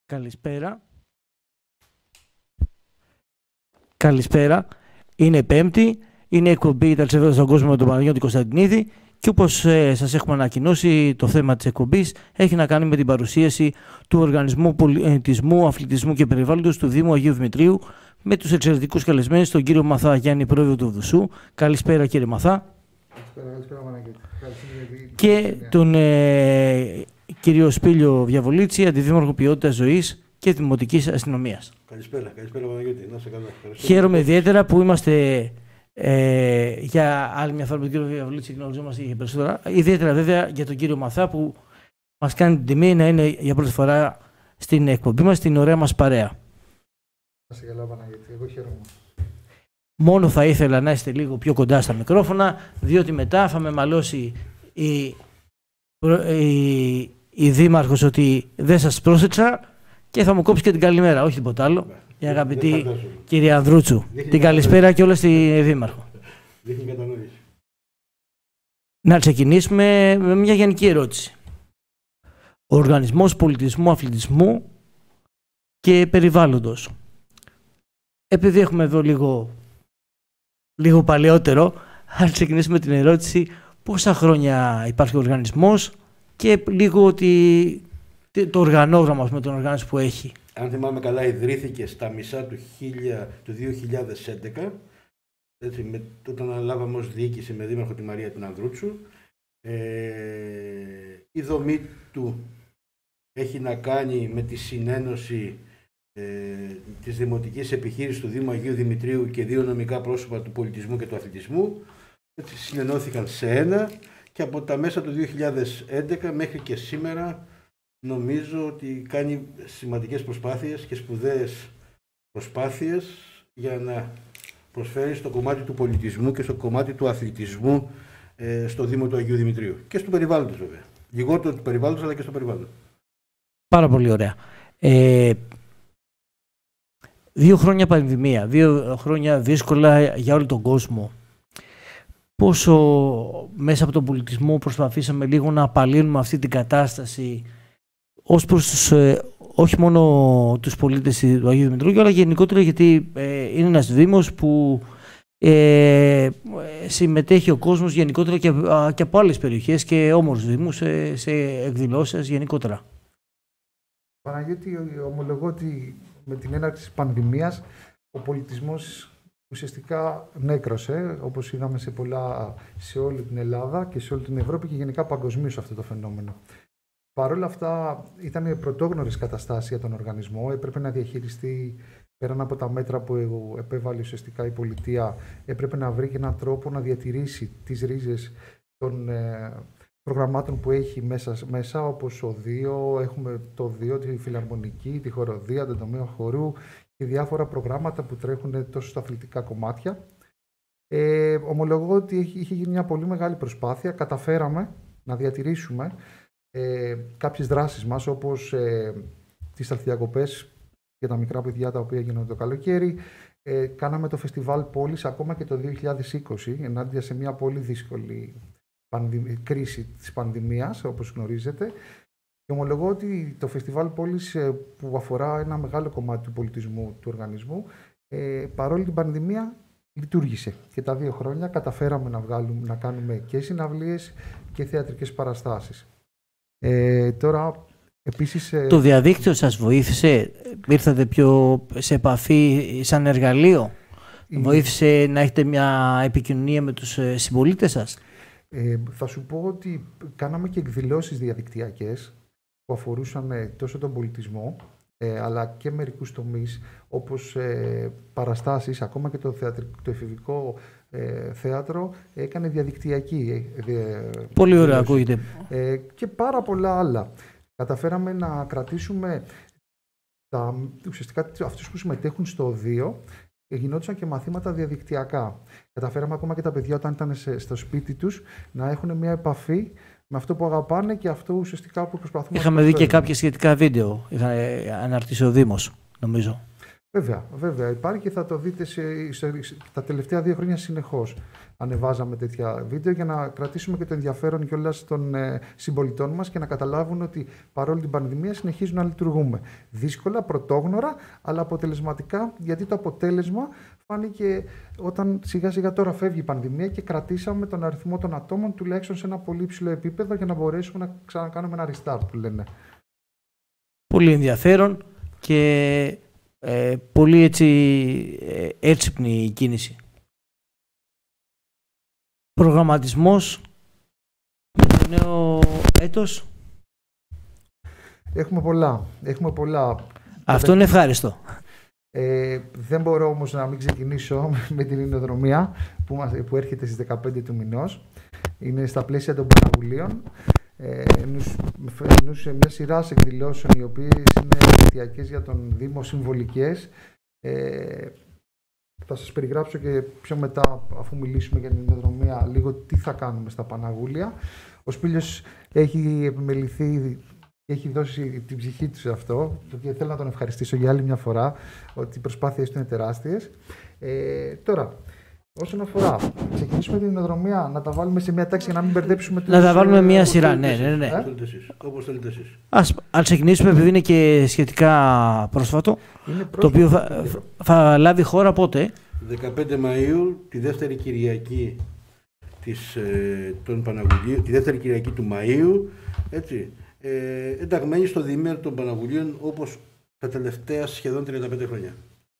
Καλησπέρα. Καλησπέρα. Είναι Πέμπτη. Είναι εκπομπή «Τα Λισαβέτα στον κόσμο» με τον Παναγιώτη Κωνσταντινίδη. Και όπως σας έχουμε ανακοινώσει, το θέμα της εκπομπής έχει να κάνει με την παρουσίαση του Οργανισμού Πολιτισμού, Αθλητισμού και Περιβάλλοντος του Δήμου Αγίου Δημητρίου με τους εξαιρετικούς καλεσμένους, τον κύριο Μαθά Γιάννη, πρόεδρο του ΔΟΥΣΟΥ. Καλησπέρα, κύριε Μαθά. Καλησπέρα, Παναγιώτη. Και τον κύριο Σπήλιο Διαβολίτση, αντιδήμαρχο ποιότητας ζωής και δημοτικής αστυνομίας. Καλησπέρα, Παναγιώτη. Να είσαι καλά. Χαίρομαι ιδιαίτερα που είμαστε για άλλη μια φορά με τον κύριο Διαβολίτση, γνωριζόμαστε και περισσότερα. Ιδιαίτερα βέβαια για τον κύριο Μαθά που μας κάνει την τιμή να είναι για πρώτη φορά στην εκπομπή μας, στην ωραία μας παρέα. Να είσαι καλά, Παναγιώτη. Εγώ χαίρομαι. Μόνο θα ήθελα να είστε λίγο πιο κοντά στα μικρόφωνα, διότι μετά θα με μαλώσει η δήμαρχος ότι δεν σας πρόσεξα και θα μου κόψει και την καλημέρα, όχι τίποτα άλλο. Η αγαπητή κυρία Ανδρούτσου. Την καλησπέρα και όλα στη δήμαρχο. Δείχνει κατανόηση. Να ξεκινήσουμε με μια γενική ερώτηση. Ο Οργανισμός Πολιτισμού, Αθλητισμού και Περιβάλλοντος. Επειδή έχουμε εδώ λίγο παλαιότερο, αν ξεκινήσουμε την ερώτηση πόσα χρόνια υπάρχει ο οργανισμός και λίγο το οργανόγραμμα με τον οργάνωση που έχει. Αν θυμάμαι καλά, ιδρύθηκε στα μισά του 2011, έτσι, όταν αναλάβαμε ως διοίκηση με δήμαρχο τη Μαρία την Ανδρούτσου. Η δομή του έχει να κάνει με τη συνένωση της Δημοτικής Επιχείρησης του Δήμου Αγίου Δημητρίου και δύο νομικά πρόσωπα του πολιτισμού και του αθλητισμού. Έτσι, συνενώθηκαν σε ένα και από τα μέσα του 2011 μέχρι και σήμερα νομίζω ότι κάνει σημαντικές προσπάθειες και σπουδαίες προσπάθειες για να προσφέρει στο κομμάτι του πολιτισμού και στο κομμάτι του αθλητισμού στο Δήμο του Αγίου Δημητρίου και στο περιβάλλοντος βέβαια. Λιγότερο του περιβάλλοντος αλλά και στο περιβάλλον. Πάρα πολύ ωραία. 2 χρόνια πανδημία, 2 χρόνια δύσκολα για όλο τον κόσμο. Πόσο μέσα από τον πολιτισμό προσπαθήσαμε λίγο να απαλύνουμε αυτή την κατάσταση ως προς όχι μόνο τους πολίτες του Αγίου Δημητρίου, αλλά γενικότερα γιατί είναι ένας δήμος που συμμετέχει ο κόσμος γενικότερα και από άλλες περιοχές και όμορφους δήμους σε εκδηλώσεις γενικότερα. Παναγιώτη, ομολογώ ότι με την έναρξη της πανδημίας ο πολιτισμός ουσιαστικά νέκρωσε, όπως είδαμε σε όλη την Ελλάδα και σε όλη την Ευρώπη και γενικά παγκοσμίως αυτό το φαινόμενο. Παρ' όλα αυτά ήταν πρωτόγνωρες καταστάσεις για τον οργανισμό, έπρεπε να διαχειριστεί πέραν από τα μέτρα που επέβαλε ουσιαστικά η πολιτεία, έπρεπε να βρει και έναν τρόπο να διατηρήσει τις ρίζες των προγραμμάτων που έχει μέσα όπως ο Δίο, έχουμε το Δίο, τη Φιλαρμονική, τη Χοροδία, τον τομέα χορού και διάφορα προγράμματα που τρέχουν τόσο στα αθλητικά κομμάτια. Ομολογώ ότι είχε γίνει μια πολύ μεγάλη προσπάθεια, καταφέραμε να διατηρήσουμε κάποιες δράσεις μας όπως τις αλθιακοπές για τα μικρά παιδιά τα οποία γίνονται το καλοκαίρι. Κάναμε το φεστιβάλ πόλης ακόμα και το 2020 ενάντια σε μια πολύ δύσκολη κρίση της πανδημίας όπως γνωρίζετε. Και ομολογώ ότι το φεστιβάλ πόλης που αφορά ένα μεγάλο κομμάτι του πολιτισμού του οργανισμού παρόλη την πανδημία λειτουργήσε και τα 2 χρόνια καταφέραμε να κάνουμε και συναυλίες και θεατρικές παραστάσεις. Τώρα, επίσης, το διαδίκτυο σας βοήθησε, ήρθατε πιο σε επαφή σαν εργαλείο, βοήθησε να έχετε μια επικοινωνία με τους συμπολίτες σας? Θα σου πω ότι κάναμε και εκδηλώσεις διαδικτυακές που αφορούσαν τόσο τον πολιτισμό αλλά και μερικούς τομείς όπως παραστάσεις, ακόμα και το εφηβικό θέατρο έκανε διαδικτυακή. Πολύ ωραία ακούγεται. Και πάρα πολλά άλλα. Καταφέραμε να κρατήσουμε ουσιαστικά αυτούς που συμμετέχουν στο ΟΔΙΟ, γινόντουσαν και μαθήματα διαδικτυακά. Καταφέραμε ακόμα και τα παιδιά όταν ήταν στο σπίτι τους να έχουν μια επαφή με αυτό που αγαπάνε και αυτό ουσιαστικά που προσπαθούμε. Είχαμε δει και κάποια σχετικά βίντεο. Είχα αναρτήσει ο Δήμος, νομίζω. Βέβαια υπάρχει και θα το δείτε τα τελευταία 2 χρόνια συνεχώς. Ανεβάζαμε τέτοια βίντεο για να κρατήσουμε και το ενδιαφέρον κιόλας των συμπολιτών μας και να καταλάβουν ότι παρόλη την πανδημία συνεχίζουν να λειτουργούμε. Δύσκολα, πρωτόγνωρα, αλλά αποτελεσματικά, γιατί το αποτέλεσμα φάνηκε όταν σιγά σιγά τώρα φεύγει η πανδημία και κρατήσαμε τον αριθμό των ατόμων τουλάχιστον σε ένα πολύ ψηλό επίπεδο για να μπορέσουμε να ξανακάνουμε ένα restart που λένε. Πολύ ενδιαφέρον και πολύ έξυπνη κίνηση. Προγραμματισμός για το νέο έτος. Έχουμε πολλά. Αυτό είναι ευχάριστο. Δεν μπορώ όμως να μην ξεκινήσω με την ινοδρομία που έρχεται στις 15 του μηνός. Είναι στα πλαίσια των Παναγουλίων. Σε μια σειρά εκδηλώσεων οι οποίες είναι αιτιακές για τον Δήμο, συμβολικές. Θα σας περιγράψω και πιο μετά, αφού μιλήσουμε για την ινοδρομία, λίγο τι θα κάνουμε στα Παναγούλια. Ο Σπήλιος έχει επιμεληθεί και έχει δώσει την ψυχή του σε αυτό και θέλω να τον ευχαριστήσω για άλλη μια φορά, ότι οι προσπάθειες του είναι τεράστιες. Τώρα, όσον αφορά, ξεκινήσουμε την ινοδρομία, να τα βάλουμε σε μια τάξη για να μην μπερδέψουμε τους... Να τα βάλουμε μια σειρά, ναι. Όπως θέλετε εσείς. Ας ξεκινήσουμε, επειδή είναι και σχετικά πρόσφατο, το οποίο θα λάβει χώρα πότε? 15 Μαΐου, τη δεύτερη Κυριακή των Παναγουλίων, τη δεύτερη Κυριακή του Μαΐου, έτσι, ενταγμένη στο διήμερο των Παναγουλίων, όπως τα τελευταία σχεδόν 35 χρόνια.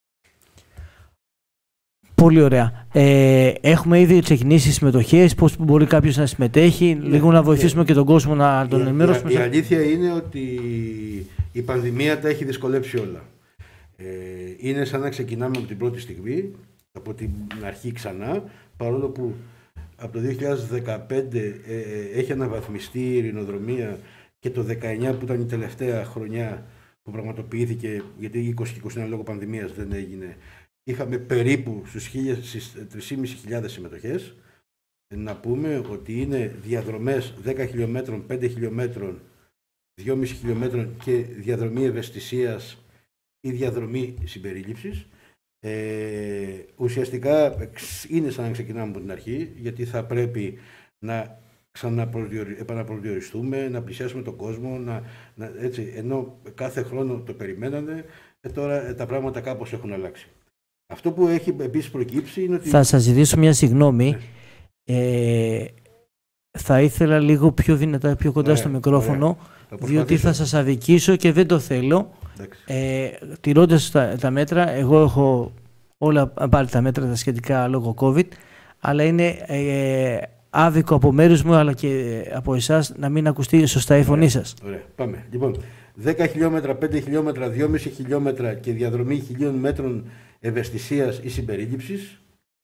Πολύ ωραία. Έχουμε ήδη ξεκινήσει συμμετοχές, πώς μπορεί κάποιος να συμμετέχει, λίγο να βοηθήσουμε και τον κόσμο να τον ενημερώσουμε. Η αλήθεια είναι ότι η πανδημία τα έχει δυσκολέψει όλα. Είναι σαν να ξεκινάμε από την πρώτη στιγμή, από την αρχή ξανά, παρόλο που από το 2015 έχει αναβαθμιστεί η ειρηνοδρομία και το 2019 που ήταν η τελευταία χρονιά που πραγματοποιήθηκε, γιατί 20 και 21 λόγω πανδημίας δεν έγινε, είχαμε περίπου στους 3.500 συμμετοχές. Να πούμε ότι είναι διαδρομές 10 χιλιόμετρων, 5 χιλιόμετρων, 2,5 χιλιόμετρων και διαδρομή ευαισθησίας ή διαδρομή συμπερίληψης. Ουσιαστικά είναι σαν να ξεκινάμε από την αρχή, γιατί θα πρέπει να επαναπροσδιοριστούμε, να πλησιάσουμε τον κόσμο, έτσι, ενώ κάθε χρόνο το περιμένανε, τώρα τα πράγματα κάπως έχουν αλλάξει. Αυτό που έχει επίσης προκύψει είναι ότι... Θα σας ζητήσω μια συγγνώμη. Θα ήθελα λίγο πιο δυνατά, πιο κοντά στο μικρόφωνο, διότι θα σας αδικήσω και δεν το θέλω. Τηρώντας τα μέτρα, εγώ έχω όλα πάλι τα μέτρα τα σχετικά λόγω COVID, αλλά είναι άδικο από μέρους μου αλλά και από εσάς να μην ακουστεί σωστά η φωνή σας. Ωραία, πάμε. Λοιπόν, 10 χιλιόμετρα, 5 χιλιόμετρα, 2,5 χιλιόμετρα και διαδρομή 1.000 μέτρων ευαισθησίας ή συμπερίληψης.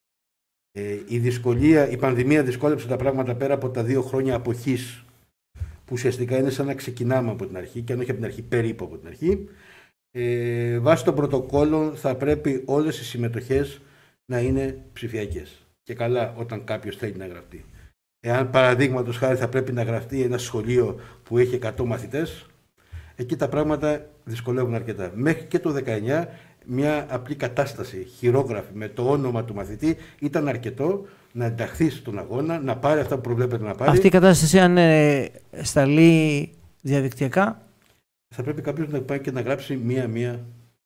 Η πανδημία δυσκόλεψε τα πράγματα πέρα από τα 2 χρόνια αποχής, που ουσιαστικά είναι σαν να ξεκινάμε από την αρχή, και αν όχι από την αρχή, περίπου από την αρχή. Βάσει των πρωτοκόλων θα πρέπει όλες οι συμμετοχές να είναι ψηφιακές. Και καλά όταν κάποιος θέλει να γραφτεί. Εάν παραδείγματος χάρη θα πρέπει να γραφτεί ένα σχολείο που έχει 100 μαθητές, εκεί τα πράγματα δυσκολεύουν αρκετά. Μέχρι και το 19 μια απλή κατάσταση, χειρόγραφη με το όνομα του μαθητή ήταν αρκετό να ενταχθεί στον αγώνα, να πάρει αυτά που προβλέπεται να πάρει. Αυτή η κατάσταση αν σταλεί διαδικτυακά, θα πρέπει κάποιος να πάει και να γράψει μία-μία.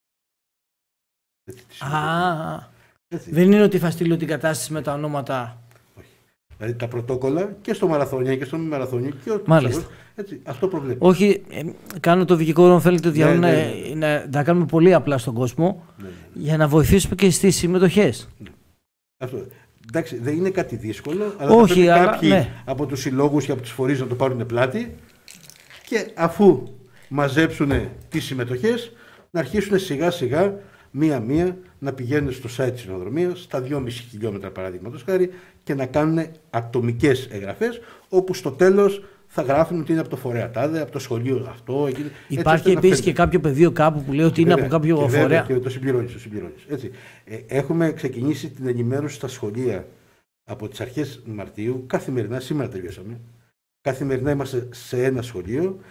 Δεν είναι ότι θα στείλω την κατάσταση με τα ονόματα. Όχι. Δηλαδή τα πρωτόκολλα και στο μαραθώνιο και στο μη μαραθώνιο και ό,τι. Μάλιστα. Έτσι, αυτό προβλέπει. Όχι, κάνω το δικηγόρο, θέλετε να κάνουμε πολύ απλά στον κόσμο, για να βοηθήσουμε και στις συμμετοχές. Αυτό. Εντάξει, δεν είναι κάτι δύσκολο, αλλά θα πρέπει κάποιοι από τους συλλόγους και από τους φορείς να το πάρουν πλάτη και αφού μαζέψουν τις συμμετοχές, να αρχίσουν σιγά σιγά μία-μία να πηγαίνουν στο site της ινοδρομίας, στα 2,5 χιλιόμετρα παραδείγματος χάρη, και να κάνουν ατομικές εγγραφές, όπου στο τέλος θα γράφουν ότι είναι από το φορέα τάδε, από το σχολείο αυτό. Υπάρχει επίσης και κάποιο πεδίο κάπου που λέει ότι είναι από κάποιο φορέα. Και το συμπληρώνεις. Έτσι. Έχουμε ξεκινήσει την ενημέρωση στα σχολεία από τις αρχές Μαρτίου, καθημερινά, σήμερα τελειώσαμε. Καθημερινά είμαστε σε ένα σχολείο.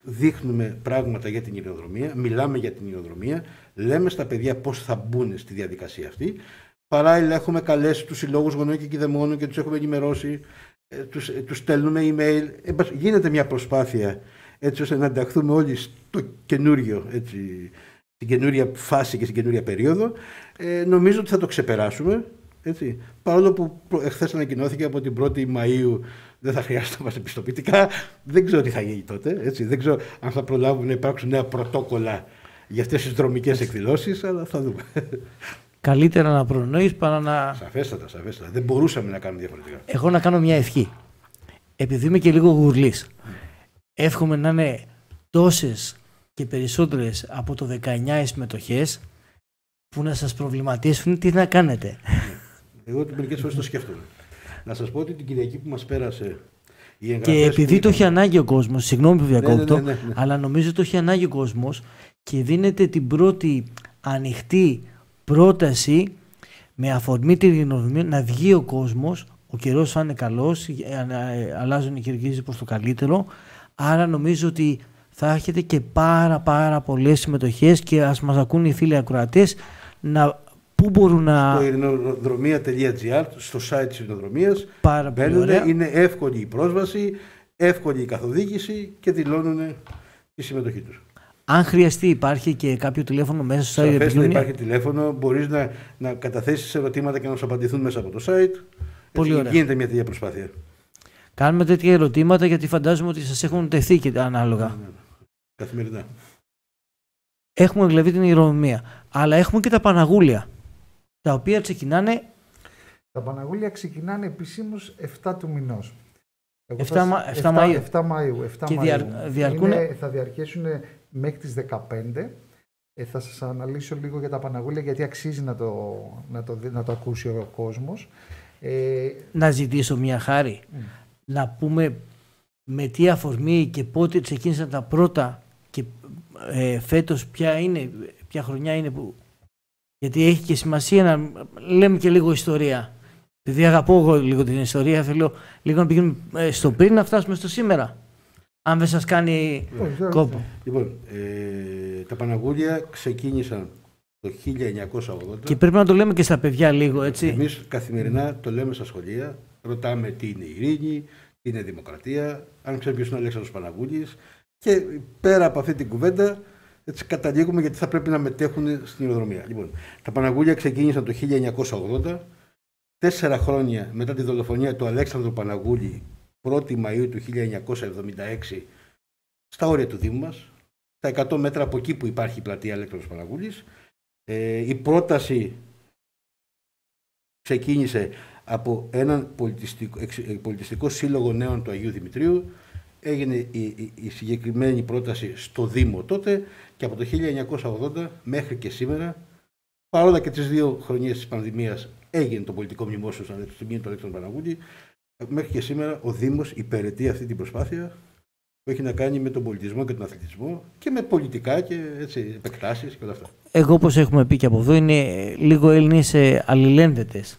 δείχνουμε πράγματα για την ειρηνοδρομία, μιλάμε για την ειρηνοδρομία, λέμε στα παιδιά πώς θα μπουν στη διαδικασία αυτή. Παράλληλα έχουμε καλέσει τους συλλόγους γονέων και κηδεμόνων και τους έχουμε ενημερώσει, τους στέλνουμε email. Γίνεται μια προσπάθεια έτσι ώστε να ενταχθούμε όλοι στο καινούριο, έτσι, στην καινούρια φάση και στην καινούρια περίοδο. Νομίζω ότι θα το ξεπεράσουμε. Έτσι. Παρόλο που εχθές ανακοινώθηκε από την 1η Μαΐου δεν θα χρειάζεται να είμαστε πιστοποιητικά, δεν ξέρω τι θα γίνει τότε. Έτσι. Δεν ξέρω αν θα προλάβουν να υπάρξουν νέα πρωτόκολλα για αυτές τις δρομικές εκδηλώσεις, αλλά θα δούμε. Καλύτερα να προνοείς παρά να. Σαφέστατα. Δεν μπορούσαμε να κάνουμε διαφορετικά. Εγώ να κάνω μια ευχή. Επειδή είμαι και λίγο γουρλής, εύχομαι να είναι τόσες και περισσότερες από το 19 οι συμμετοχές που να σας προβληματίσουν τι να κάνετε. Εγώ μερικές φορές το σκέφτομαι. Να σας πω ότι την Κυριακή που μας πέρασε οι εγγραφές. Και επειδή το έχει ανάγκη ο κόσμος, συγγνώμη που διακόπτω, ναι. αλλά νομίζω το έχει ανάγκη ο κόσμος και δίνεται την πρώτη ανοιχτή πρόταση με αφορμή την ειρηνοδρομία να βγει ο κόσμος. Ο καιρός θα είναι καλός, αλλάζουν οι καιρικοί προς το καλύτερο. Άρα νομίζω ότι θα έχετε και πάρα πολλές συμμετοχές και ας μας ακούν οι φίλοι ακροατές πού μπορούν να. Στο ειρηνοδρομία.gr, στο site της ειρηνοδρομίας. Πάρα πολύ ωραία. Είναι εύκολη η πρόσβαση, εύκολη η καθοδήγηση και δηλώνουν τη συμμετοχή τους. Αν χρειαστεί, υπάρχει και κάποιο τηλέφωνο μέσα στο site. Σαφέστατα υπάρχει τηλέφωνο, μπορείς να καταθέσεις ερωτήματα και να σου απαντηθούν μέσα από το site. Πολύ ωραία. Γίνεται μια τέτοια προσπάθεια. Κάνουμε τέτοια ερωτήματα γιατί φαντάζομαι ότι σας έχουν τεθεί και ανάλογα. Καθημερινά. Έχουμε δηλαδή την ειρηνοδρομία, αλλά έχουμε και τα Παναγούλια, τα οποία ξεκινάνε. Τα Παναγούλια ξεκινάνε επισήμως 7 του μηνός. 7 Μαΐου. 7 Μαΐου. Και διαρκούν. Θα διαρκέσουν μέχρι τις 15. Θα σας αναλύσω λίγο για τα Παναγούλια γιατί αξίζει να το ακούσει ο κόσμος. Να ζητήσω μια χάρη. Να πούμε με τι αφορμή και πότε ξεκίνησαν τα πρώτα και φέτος ποια χρονιά είναι που. Γιατί έχει και σημασία να λέμε και λίγο ιστορία. Επειδή αγαπώ εγώ λίγο την ιστορία, θέλω λίγο να πηγαίνουμε στο πριν να φτάσουμε στο σήμερα. Αν δεν σας κάνει κόπο. Λοιπόν, τα Παναγούλια ξεκίνησαν το 1980. Και πρέπει να το λέμε και στα παιδιά λίγο, έτσι. Εμείς καθημερινά το λέμε στα σχολεία, ρωτάμε τι είναι η ειρήνη, τι είναι η δημοκρατία, αν ξέρει ποιος είναι ο Αλέξανδρος Παναγούλης. Και πέρα από αυτή την κουβέντα, έτσι καταλήγουμε γιατί θα πρέπει να μετέχουν στην ειρηνοδρομία. Λοιπόν, τα Παναγούλια ξεκίνησαν το 1980, 4 χρόνια μετά τη δολοφονία του Αλέξανδρου Παναγούλη, 1η Μαΐου του 1976, στα όρια του Δήμου μας, στα 100 μέτρα από εκεί που υπάρχει η πλατεία Αλέξανδρος Παναγούλης. Η πρόταση ξεκίνησε από έναν πολιτιστικό σύλλογο νέων του Αγίου Δημητρίου. Έγινε η συγκεκριμένη πρόταση στο Δήμο τότε και από το 1980 μέχρι και σήμερα, παρόλα και τις 2 χρονιές της πανδημίας έγινε το πολιτικό μνημόσυνο στην μνήμη του Αλέξανδρου Παναγούλη, μέχρι και σήμερα ο Δήμος υπηρετεί αυτή την προσπάθεια που έχει να κάνει με τον πολιτισμό και τον αθλητισμό και με πολιτικά και έτσι, επεκτάσεις και όλα αυτά. Εγώ, όπως έχουμε πει και από εδώ, είναι λίγο Έλληνες αλληλένδετες.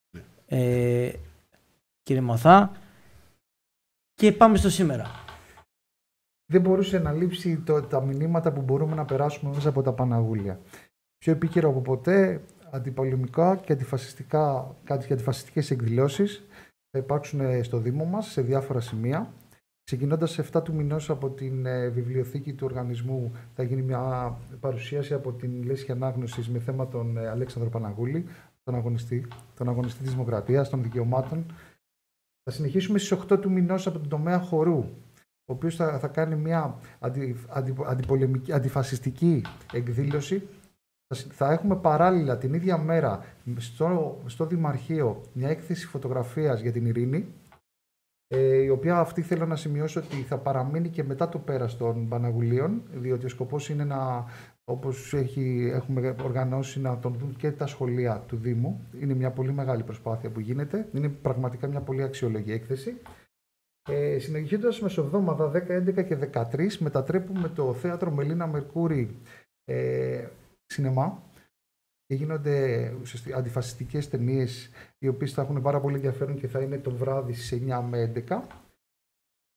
Κύριε Μαθά, και πάμε στο σήμερα. Δεν μπορούσε να λείψει τα μηνύματα που μπορούμε να περάσουμε μέσα από τα Παναγούλια. Πιο επίκαιρο από ποτέ, αντιπολεμικά και αντιφασιστικές εκδηλώσεις θα υπάρξουν στο Δήμο μας σε διάφορα σημεία. Ξεκινώντας σε 7 του μηνός από την βιβλιοθήκη του οργανισμού θα γίνει μια παρουσίαση από την Λέσχη Ανάγνωσης με θέμα τον Αλέξανδρο Παναγούλη, τον αγωνιστή της Δημοκρατίας, των δικαιωμάτων. Θα συνεχίσουμε στις 8 του μηνός από τον τομέα χορού, ο οποίος θα κάνει μια αντιφασιστική εκδήλωση. Θα έχουμε παράλληλα την ίδια μέρα στο Δημαρχείο μια έκθεση φωτογραφίας για την ειρήνη, η οποία αυτή θέλω να σημειώσω ότι θα παραμείνει και μετά το πέρας των Παναγουλίων, διότι ο σκοπός είναι όπως έχουμε οργανώσει, να τον δουν και τα σχολεία του Δήμου. Είναι μια πολύ μεγάλη προσπάθεια που γίνεται. Είναι πραγματικά μια πολύ αξιόλογη έκθεση. Συνεχίζοντας μεσοβδόμαδα 10, 11 και 13 μετατρέπουμε το θέατρο Μελίνα Μερκούρη σινεμά και γίνονται αντιφασιστικές ταινίες οι οποίες θα έχουν πάρα πολύ ενδιαφέρον και θα είναι το βράδυ στις 9 με 11.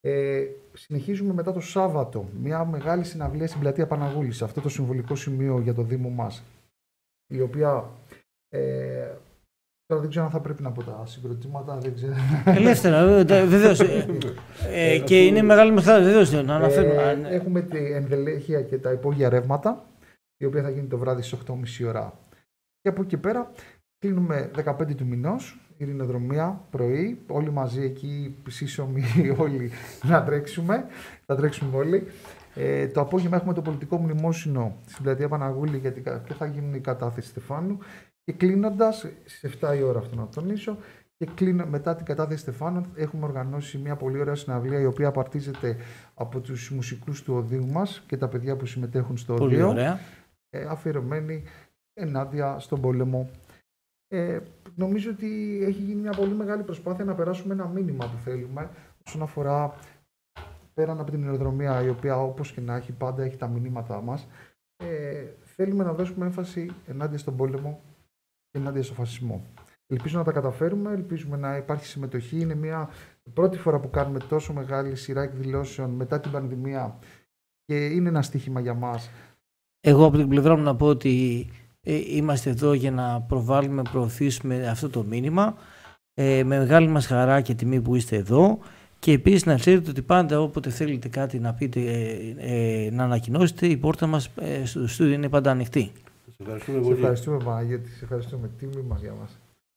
Συνεχίζουμε μετά το Σάββατο μια μεγάλη συναυλία στην πλατεία Παναγούλης, σε αυτό το συμβολικό σημείο για το Δήμο μας, η οποία τώρα δεν ξέρω αν θα πρέπει να πω τα συγκροτήματα, δεν ξέρω. Ελεύθερα, βεβαίως. Και είναι μεγάλη μεθόδο, βεβαίως να αναφέρουμε. Έχουμε την ενδελέχεια και τα υπόγεια ρεύματα, η οποία θα γίνει το βράδυ στις 8.30 ώρα. Και από εκεί πέρα κλείνουμε 15 του μηνός, ειρηνοδρομία, πρωί, όλοι μαζί εκεί, σύσσωμοι όλοι να τρέξουμε. Θα τρέξουμε όλοι. Το απόγευμα έχουμε το πολιτικό μνημόσυνο στην πλατεία Παναγούλη, γιατί και θα γίνει η κατάθεση Στεφάνου. Και κλείνοντας, στις 7 η ώρα αυτό να τονίσω, και μετά την κατάθεση Στεφάνου έχουμε οργανώσει μια πολύ ωραία συναυλία, η οποία απαρτίζεται από τους μουσικούς του οδείου μας και τα παιδιά που συμμετέχουν στο οδείο, αφιερωμένη ενάντια στον πόλεμο. Νομίζω ότι έχει γίνει μια πολύ μεγάλη προσπάθεια να περάσουμε ένα μήνυμα που θέλουμε όσον αφορά, πέραν από την ειρηνοδρομία, η οποία όπως και να έχει πάντα έχει τα μηνύματά μας. Θέλουμε να δώσουμε έμφαση ενάντια στον πόλεμο και ενάντια στον φασισμό. Ελπίζω να τα καταφέρουμε, ελπίζουμε να υπάρχει συμμετοχή. Είναι μια πρώτη φορά που κάνουμε τόσο μεγάλη σειρά εκδηλώσεων μετά την πανδημία και είναι ένα στοίχημα για μας. Εγώ από την πλευρά μου να πω ότι είμαστε εδώ για να προβάλλουμε, προωθήσουμε αυτό το μήνυμα. Με μεγάλη μας χαρά και τιμή που είστε εδώ. Και επίσης να ξέρετε ότι πάντα όποτε θέλετε κάτι να πείτε, να ανακοινώσετε, η πόρτα μας στο στούντιο είναι πάντα ανοιχτή. Σε ευχαριστούμε Παναγιώτη, σε ευχαριστούμε. Τίμημα για μας.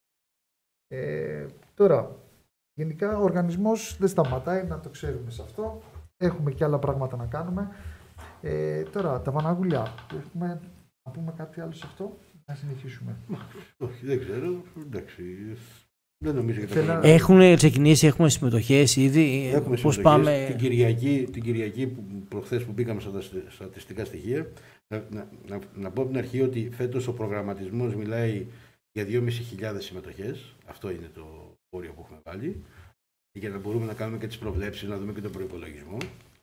Τώρα, γενικά ο οργανισμός δεν σταματάει, να το ξέρουμε σε αυτό. Έχουμε και άλλα πράγματα να κάνουμε. Τώρα, τα Παναγούλια, έχουμε να πούμε κάτι άλλο σε αυτό, να συνεχίσουμε. Όχι, δεν ξέρω. Εντάξει. Δεν νομίζω έχουν ξεκινήσει, έχουμε συμμετοχές ήδη. Έχουμε πώς συμμετοχές. Πάμε... Την Κυριακή προχθές που μπήκαμε στα στατιστικά στοιχεία, να πω από την αρχή ότι φέτος ο προγραμματισμός μιλάει για 2.500 συμμετοχές. Αυτό είναι το όριο που έχουμε βάλει. Για να μπορούμε να κάνουμε και τις προβλέψεις, να δούμε και τον προϋπολογισμό.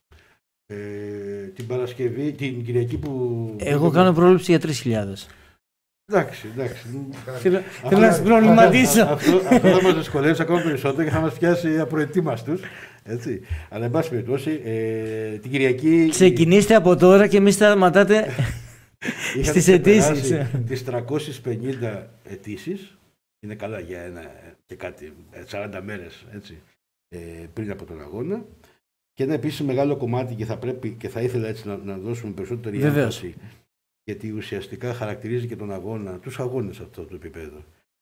Την Κυριακή που... Εγώ κάνω πρόβλεψη για 3.000. Εντάξει. Θέλω να σας προβληματίσω. Αυτό θα μας δυσκολεύσει ακόμα περισσότερο και θα μας πιάσει απροετοίμαστους. Έτσι. Αλλά εν πάση περιπτώσει, την Κυριακή... Ξεκινήστε από τώρα και μην σταματάτε στις αιτήσεις. Τις 350 αιτήσεις, είναι καλά για ένα και κάτι, 40 μέρες έτσι, πριν από τον αγώνα. Και ένα επίσης μεγάλο κομμάτι και θα ήθελα έτσι να δώσουμε περισσότερη έμφαση. Γιατί ουσιαστικά χαρακτηρίζει και τον αγώνα, τους αγώνες αυτό το επίπεδο.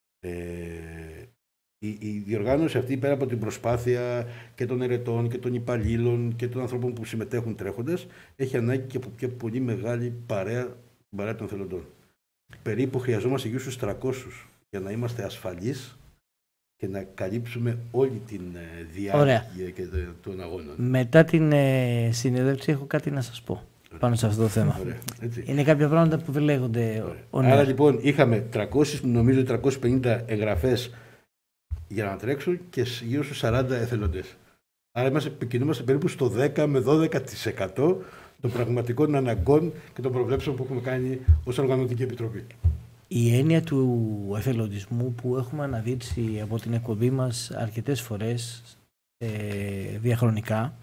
Η διοργάνωση αυτή, πέρα από την προσπάθεια και των ερετών και των υπαλλήλων και των ανθρώπων που συμμετέχουν τρέχοντας, έχει ανάγκη και από μια πολύ μεγάλη παρέα των θελοντών. Περίπου χρειαζόμαστε γύρω στους 300 για να είμαστε ασφαλείς και να καλύψουμε όλη την διάρκεια και των αγώνων. Μετά την συνέντευξη έχω κάτι να σας πω πάνω σε αυτό το θέμα. Ωραία, είναι κάποια πράγματα που δεν λέγονται. Άρα λοιπόν είχαμε 350 εγγραφές για να τρέξουν και γύρω στους 40 εθελοντές. Άρα κινούμαστε περίπου στο 10 με 12% των πραγματικών αναγκών και των προβλέψεων που έχουμε κάνει ως Οργανωτική Επιτροπή. Η έννοια του εθελοντισμού που έχουμε αναδείξει από την εκπομπή μας αρκετές φορές διαχρονικά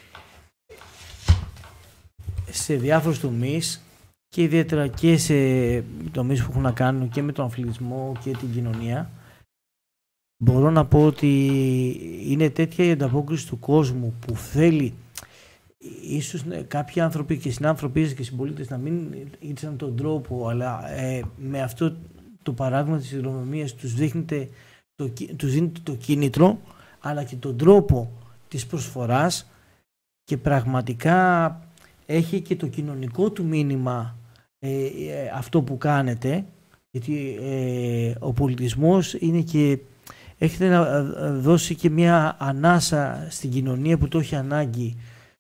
σε διάφορους τομείς και ιδιαίτερα και σε τομείς που έχουν να κάνουν και με τον αθλητισμό και την κοινωνία, μπορώ να πω ότι είναι τέτοια η ανταπόκριση του κόσμου που θέλει ίσως κάποιοι άνθρωποι και συνάνθρωποι και συμπολίτες να μην ήξεραν τον τρόπο, αλλά με αυτό το παράδειγμα της ειρηνοδρομίας τους δίνεται το κίνητρο αλλά και τον τρόπο της προσφοράς και πραγματικά έχει και το κοινωνικό του μήνυμα αυτό που κάνετε, γιατί ο πολιτισμός είναι και έχετε να δώσει και μια ανάσα στην κοινωνία που το έχει ανάγκη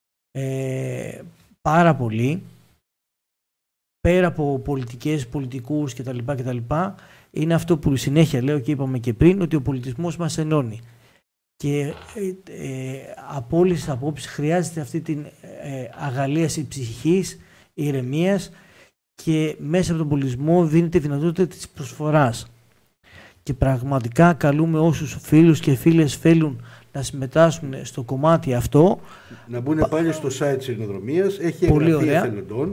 πάρα πολύ, πέρα από πολιτικούς κτλ. Είναι αυτό που συνέχεια λέω και είπαμε και πριν, ότι ο πολιτισμός μας ενώνει. Και από όλες τις απόψεις χρειάζεται αυτή την αγαλίαση ψυχής, ηρεμίας και μέσα από τον πολιτισμό δίνεται δυνατότητα της προσφοράς. Και πραγματικά καλούμε όσους φίλους και φίλες θέλουν να συμμετάσχουν στο κομμάτι αυτό. Να μπουν πάλι στο site της Ειρηνοδρομίας. Έχει Πολύ εγγραφή ωραία. εθελοντών.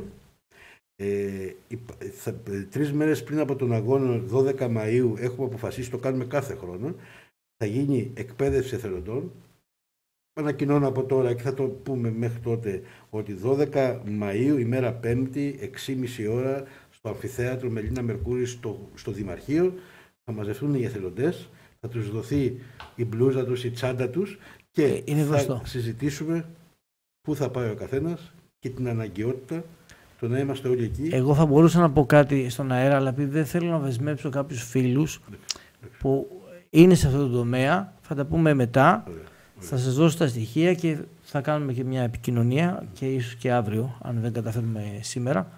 3 μέρες πριν από τον αγώνα, 12 Μαΐου, έχουμε αποφασίσει, το κάνουμε κάθε χρόνο, θα γίνει εκπαίδευση εθελοντών. Ανακοινώνω από τώρα και θα το πούμε μέχρι τότε ότι 12 Μαΐου, ημέρα Πέμπτη, 6,5 ώρα, στο αμφιθέατρο Μελίνα Μερκούρη στο Δημαρχείο, θα μαζευτούν οι εθελοντές, θα τους δοθεί η μπλούζα τους, η τσάντα τους και θα συζητήσουμε πού θα πάει ο καθένας και την αναγκαιότητα το να είμαστε όλοι εκεί. Εγώ θα μπορούσα να πω κάτι στον αέρα, αλλά επειδή δεν θέλω να δεσμεύσω κάποιους φίλους που είναι σε αυτό το τομέα, θα τα πούμε μετά. Θα σας δώσω τα στοιχεία και θα κάνουμε και μια επικοινωνία και ίσως και αύριο, αν δεν καταφέρουμε σήμερα.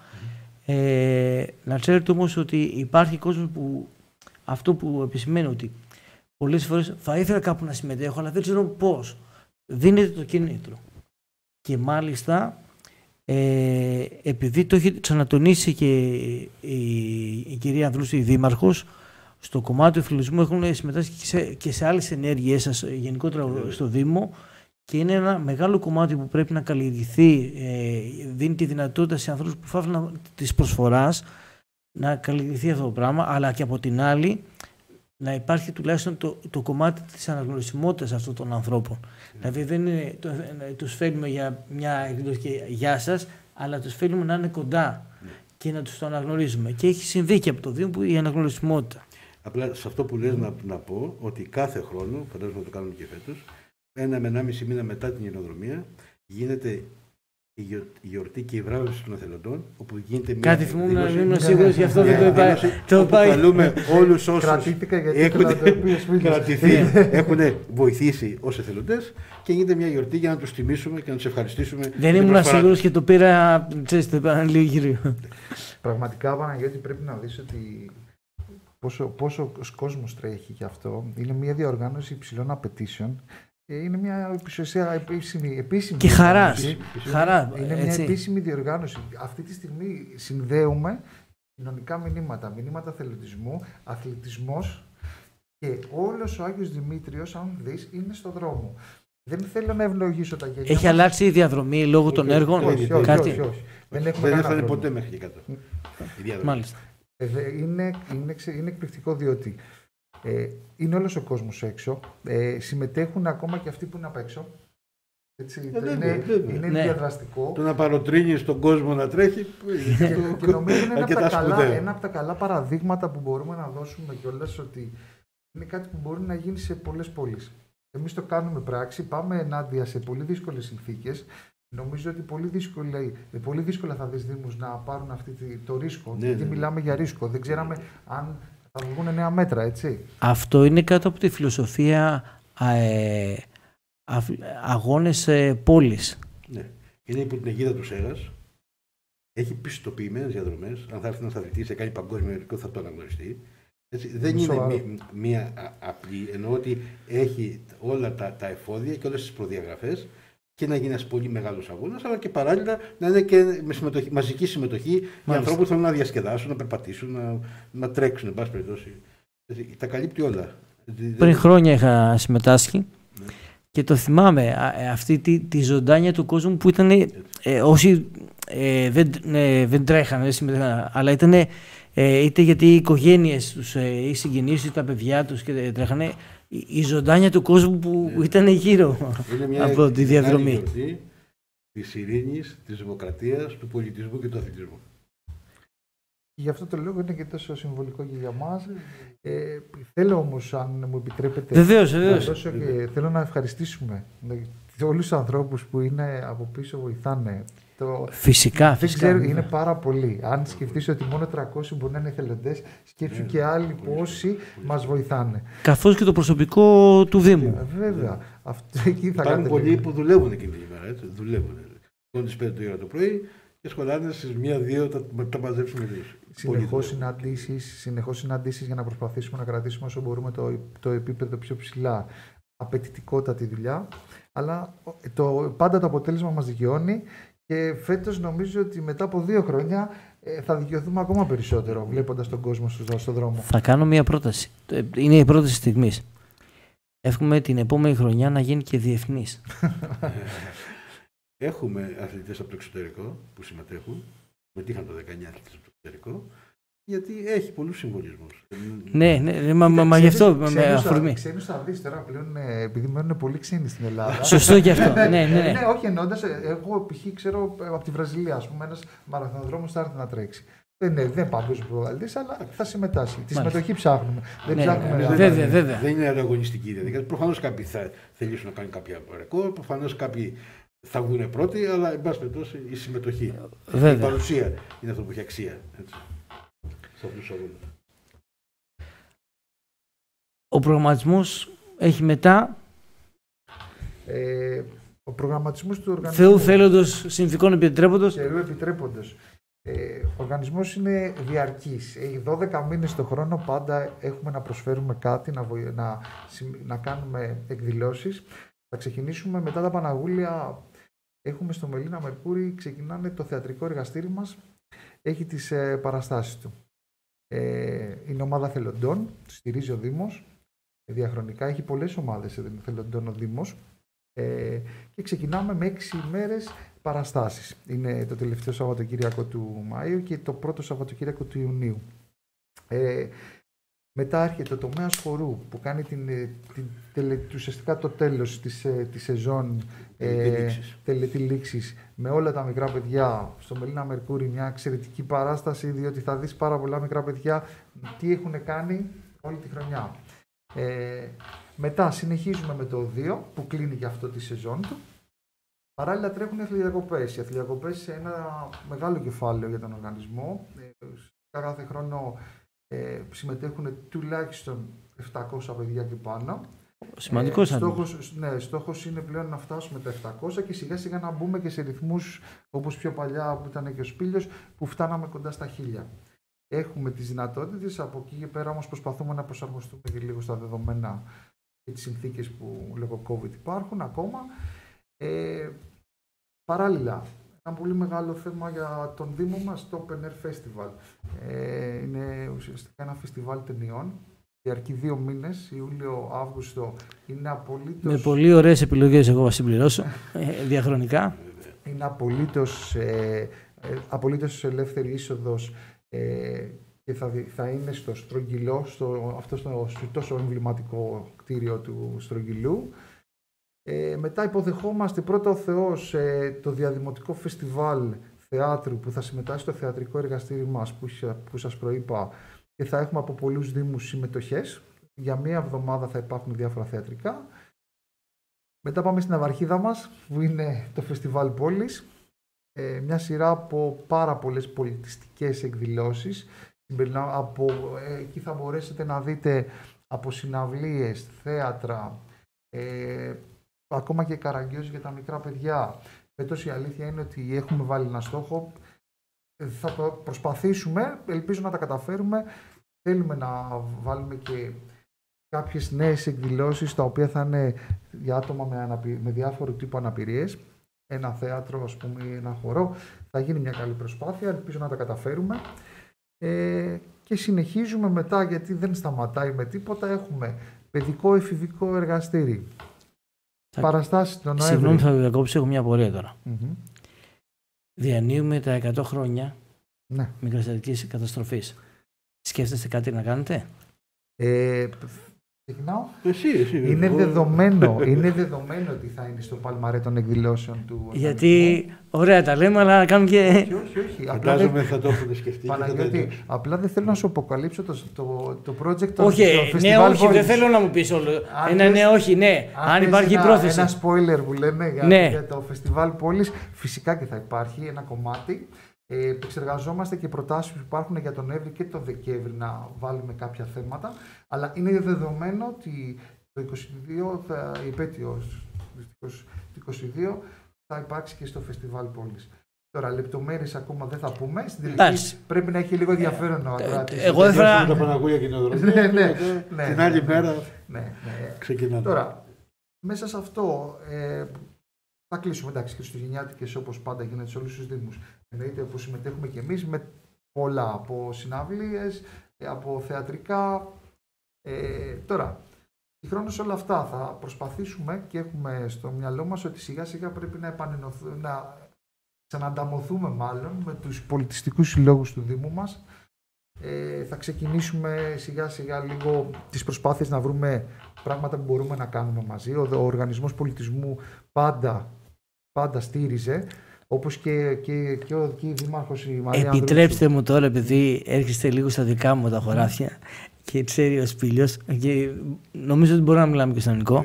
Να ξέρετε όμως ότι υπάρχει κόσμος που αυτό που επισημαίνει ότι πολλές φορές θα ήθελα κάπου να συμμετέχω, αλλά δεν ξέρω πώς. Δίνεται το κίνητρο. Και μάλιστα, επειδή το έχει ξανατονίσει και η κυρία Ανδρούση, η Δήμαρχος, στο κομμάτι του φιλισμού έχουν συμμετάσχει και σε άλλες ενέργειές σας γενικότερα στο Δήμο και είναι ένα μεγάλο κομμάτι που πρέπει να καλλιεργηθεί. Δίνει τη δυνατότητα σε ανθρώπους που φάφλαν της προσφοράς να καλλιεργηθεί αυτό το πράγμα, αλλά και από την άλλη να υπάρχει τουλάχιστον το κομμάτι της αναγνωρισιμότητας αυτών των ανθρώπων. Δηλαδή δεν είναι, τους φέρνουμε για μια εκδοχή και γεια σας, αλλά τους φέρνουμε να είναι κοντά και να τους το αναγνωρίζουμε. Και έχει συμβεί και από το Δήμο η αναγνωρισιμότητα. Απλά σε αυτό που λες να πω ότι κάθε χρόνο, φαντάζομαι να το κάνουμε και φέτος, 1 με 1,5 μήνα μετά την Ειρηνοδρομία, γίνεται η γιορτή και η βράβευση των εθελοντών, όπου γίνεται μια κάτι θυμούμαι να ήμουν σίγουρος, γι' αυτό δεν το είπα. Καλούμε όλους όσους έχουν κρατηθεί, έχουν βοηθήσει ως εθελοντές και γίνεται μια γιορτή για να τους τιμήσουμε και να τους ευχαριστήσουμε. Δεν ήμουν σίγουρος και το πήρα, ξέρεις, το είπα λίγο γύρω. Πραγματικά, Παναγιώτη, πρέπει να δεις ότι πόσο κόσμος τρέχει γι' αυτό. Είναι μια διοργάνωση υψηλών απαιτήσεων. Είναι μια επίσημη και χαρά. Είναι μια επίσημη διοργάνωση. Αυτή τη στιγμή συνδέουμε κοινωνικά μηνύματα, μηνύματα εθελοντισμού, αθλητισμός και όλος ο Άγιος Δημήτριος, αν δεις, είναι στο δρόμο. Δεν θέλω να ευλογήσω τα γένια. Έχει αλλάξει η διαδρομή λόγω των έργων. Όχι. Δεν έφτανε ποτέ μέχρι και κάτω. Μάλιστα. Είναι εκπληκτικό διότι είναι όλος ο κόσμος έξω, συμμετέχουν ακόμα και αυτοί που είναι απ' έξω. Έτσι, είναι διαδραστικό. Το να παροτρύνεις τον κόσμο να τρέχει και νομίζω είναι ένα από τα καλά παραδείγματα που μπορούμε να δώσουμε κιόλας, ότι είναι κάτι που μπορεί να γίνει σε πολλές πόλεις. Εμείς το κάνουμε πράξη, πάμε ενάντια σε πολύ δύσκολες συνθήκες. Νομίζω ότι πολύ δύσκολα θα δεις δήμους να πάρουν το ρίσκο. Γιατί μιλάμε για ρίσκο. Δεν ξέραμε αν θα βγουν νέα μέτρα, έτσι. Αυτό είναι κάτω από τη φιλοσοφία αγώνες πόλης. Ναι. Είναι υπό την αιγίδα του ΣΕΡΑΣ. Έχει πιστοποιημένες διαδρομές. Αν θα έρθει ένας αθλητής και κάνει παγκόσμιο ρεκόρ, θα το αναγνωριστεί. Έτσι, δεν είναι μία απλή, εννοώ ότι έχει όλα τα εφόδια και όλες τις προδιαγραφές και να γίνει ένας πολύ μεγάλος αγώνας, αλλά και παράλληλα να είναι και με μαζική συμμετοχή για ανθρώπους που θέλουν να διασκεδάσουν, να περπατήσουν, να τρέξουν, εν πάση περιπτώσει. Τα καλύπτει όλα. Πριν χρόνια είχα συμμετάσχει και το θυμάμαι αυτή τη ζωντάνια του κόσμου που ήταν όσοι δεν τρέχανε, αλλά ήταν είτε γιατί οι οικογένειες τους, οι συγγενείς τους, τα παιδιά τους και τρέχανε, η ζωντάνια του κόσμου που ήταν γύρω από τη διαδρομή. Είναι μια γιορτή της ειρήνης, της δημοκρατίας, του πολιτισμού και του αθλητισμού. Γι' αυτό το λόγο είναι και τόσο συμβολικό και για μας. Θέλω όμως, αν μου επιτρέπετε, θέλω να ευχαριστήσουμε όλους τους ανθρώπους που είναι από πίσω, βοηθάνε. Φυσικά. Ξέρω, είναι πάρα πολλοί. Αν σκεφτείς ότι μόνο 300 μπορεί να είναι εθελοντές, σκέψου και άλλοι πόσοι μας βοηθάνε. Καθώς και το προσωπικό του Δήμου. Βέβαια. Υπάρχουν πολλοί που δουλεύουν εκείνη την ημέρα. Δουλεύουν. Στις 5 το ώρα το πρωί και σχολάνε στις 1-2 τα μαζέψουμε λίγο. Συνεχώς συναντήσεις για να προσπαθήσουμε να κρατήσουμε όσο μπορούμε το επίπεδο πιο ψηλά. Απαιτητικότατη δουλειά. Αλλά πάντα το αποτέλεσμα μας δικαιώνει. Και φέτος νομίζω ότι μετά από 2 χρόνια θα δικαιωθούμε ακόμα περισσότερο βλέποντας τον κόσμο στον δρόμο. Θα κάνω μια πρόταση. Είναι η πρόταση στιγμής. Εύχομαι την επόμενη χρονιά να γίνει και διεθνής. Έχουμε αθλητές από το εξωτερικό που συμμετέχουν. Μετήχαν το 19 αθλητές από το εξωτερικό. Γιατί έχει πολλούς συμβολισμούς. Ναι, μα γι' αυτό με αφορμή. Ξένους θα δεις τώρα πλέον, επειδή μένουν πολύ ξένοι στην Ελλάδα. Σωστό και αυτό. Ναι. Όχι εννοώντας, εγώ π.χ. ξέρω από τη Βραζιλία, ας πούμε, ένας μαραθωνοδρόμος θα έρθει να τρέξει. Δεν παγκόσμιο πρωταθλητής, αλλά θα συμμετάσχει. Τη συμμετοχή ψάχνουμε. Δεν ψάχνουμε. Βέβαια. Δεν είναι ανταγωνιστική διαδικασία. Προφανώς κάποιοι θα θελήσουν να κάνουν κάποια ρεκόρ, προφανώς κάποιοι θα βγουν πρώτοι, αλλά εν πάση περιπτώσει η συμμετοχή. Η παρουσία είναι αυτό που έχει αξία. Έτσι. Ο προγραμματισμός έχει μετά. Ο προγραμματισμός του οργανισμού. Θεού θέλοντος, συνθηκών επιτρέποντος. Θεού επιτρέποντος. Ο οργανισμός είναι διαρκής. Έχει 12 μήνες το χρόνο, πάντα έχουμε να προσφέρουμε κάτι, να κάνουμε εκδηλώσεις. Θα ξεκινήσουμε μετά τα Παναγούλια. Έχουμε στο Μελίνα Μερκούρι, ξεκινάνε το θεατρικό εργαστήρι μας. Έχει τις παραστάσεις του. Είναι ομάδα θελοντών, στηρίζει ο Δήμος. Διαχρονικά έχει πολλές ομάδες θελοντών ο Δήμος. Και ξεκινάμε με 6 ημέρες παραστάσεις. Είναι το τελευταίο Σαββατοκύριακο του Μαΐου και το πρώτο Σαββατοκύριακο του Ιουνίου. Μετά έρχεται το τομέας χορού που κάνει ουσιαστικά το τέλος της σεζόν τελετή λήξης με όλα τα μικρά παιδιά στο Μελίνα Μερκούρι, μια εξαιρετική παράσταση, διότι θα δεις πάρα πολλά μικρά παιδιά τι έχουν κάνει όλη τη χρονιά. Μετά συνεχίζουμε με το 2 που κλείνει και αυτό τη σεζόν του. Παράλληλα τρέχουν οι αθλητιακοπές. Οι αθλητιακοπές είναι ένα μεγάλο κεφάλαιο για τον οργανισμό. Κάθε χρόνο συμμετέχουν τουλάχιστον 700 παιδιά και πάνω. Σημαντικός στόχος είναι πλέον να φτάσουμε τα 700 και σιγά σιγά να μπούμε και σε ρυθμούς όπως πιο παλιά που ήταν και ο Σπήλιος που φτάναμε κοντά στα 1000. Έχουμε τις δυνατότητες, από εκεί και πέρα όμως προσπαθούμε να προσαρμοστούμε και λίγο στα δεδομένα και τις συνθήκες που λόγω COVID υπάρχουν ακόμα. Παράλληλα, ένα πολύ μεγάλο θέμα για τον Δήμο μας, το Open Air Festival. Είναι ουσιαστικά ένα φεστιβάλ ταινιών. Διαρκεί 2 μήνες, Ιούλιο-Αύγουστο. Είναι απολύτως... Με πολύ ωραίες επιλογές, εγώ θα συμπληρώσω, διαχρονικά. Είναι απολύτως ελεύθερη είσοδος και θα είναι στο Στρογγυλό, στο τόσο εμβληματικό κτίριο του Στρογγυλού. Μετά υποδεχόμαστε πρώτα ο Θεός το διαδημοτικό φεστιβάλ θεάτρου που θα συμμετάσχει στο θεατρικό εργαστήρι μας που σας προείπα και θα έχουμε από πολλούς δήμους συμμετοχές. Για μία εβδομάδα θα υπάρχουν διάφορα θεατρικά. Μετά πάμε στην Ναυαρχίδα μας που είναι το φεστιβάλ πόλης. Μια σειρά από πάρα πολλές πολιτιστικές εκδηλώσεις. Εκεί θα μπορέσετε να δείτε από συναυλίες, θέατρα, ακόμα και καραγκιόζι για τα μικρά παιδιά. Φέτος η αλήθεια είναι ότι έχουμε βάλει ένα στόχο. Θα το προσπαθήσουμε, ελπίζω να τα καταφέρουμε. Θέλουμε να βάλουμε και κάποιες νέες εκδηλώσεις, τα οποία θα είναι για άτομα με διάφορο τύπο αναπηρίες. Ένα θέατρο, ας πούμε, ή ένα χορό. Θα γίνει μια καλή προσπάθεια, ελπίζω να τα καταφέρουμε. Και συνεχίζουμε μετά, γιατί δεν σταματάει με τίποτα. Έχουμε παιδικό εφηβικό εργαστήρι. Παραστάσεις τον Νοέμβρη. Συγγνώμη, θα διακόψω, έχω μια απορία τώρα. Διανύουμε τα 100 χρόνια μικρασιατικής καταστροφής. Σκέφτεστε κάτι να κάνετε? Ξεκινάω. Εσύ. Είναι δεδομένο ότι θα είναι στο παλμαρέ των εκδηλώσεων του. Γιατί ωραία τα λέμε, αλλά κάνουμε και. Όχι. Φαντάζομαι θα το έχετε σκεφτεί. Παναγιώτη, απλά δεν θέλω να σου αποκαλύψω το project. Όχι, όχι, δεν θέλω να μου πεις όλο. Αν υπάρχει πρόθεση. Ένα spoiler που λέμε για το φεστιβάλ πόλης, φυσικά και θα υπάρχει ένα κομμάτι. Επεξεργαζόμαστε και προτάσεις που υπάρχουν για τον Νοέμβρη και τον Δεκέμβρη να βάλουμε κάποια θέματα, αλλά είναι δεδομένο ότι το 22, η επέτειος του 22, θα υπάρξει και στο φεστιβάλ πόλης. Τώρα, λεπτομέρειες ακόμα δεν θα πούμε. Στην τελική πρέπει να έχει λίγο ενδιαφέρον ο ακροατής. Εγώ δεν θα... τα Παναγούλια κοινοδρομία. Την άλλη μέρα ξεκινάμε. Τώρα, μέσα σε αυτό θα κλείσουμε, εντάξει, χριστουγεννιάτικες όπως πάντα γίνεται σε όλους τους δήμους. Εννοείται που συμμετέχουμε και εμείς με πολλά, από συναυλίες, από θεατρικά. Τώρα, Συγχρόνως όλα αυτά θα προσπαθήσουμε και έχουμε στο μυαλό μας ότι σιγά σιγά πρέπει να ξανανταμωθούμε μάλλον με τους πολιτιστικούς συλλόγους του Δήμου μας. Θα ξεκινήσουμε σιγά σιγά λίγο τις προσπάθειες να βρούμε πράγματα που μπορούμε να κάνουμε μαζί. Ο Οργανισμός Πολιτισμού πάντα στήριζε, όπως και η Δήμαρχος η Μαρία Επιτρέψτε μου τώρα, επειδή έρχεστε λίγο στα δικά μου τα χωράφια και ξέρει ο Σπήλιος και νομίζω ότι μπορούμε να μιλάμε και στο ελληνικό.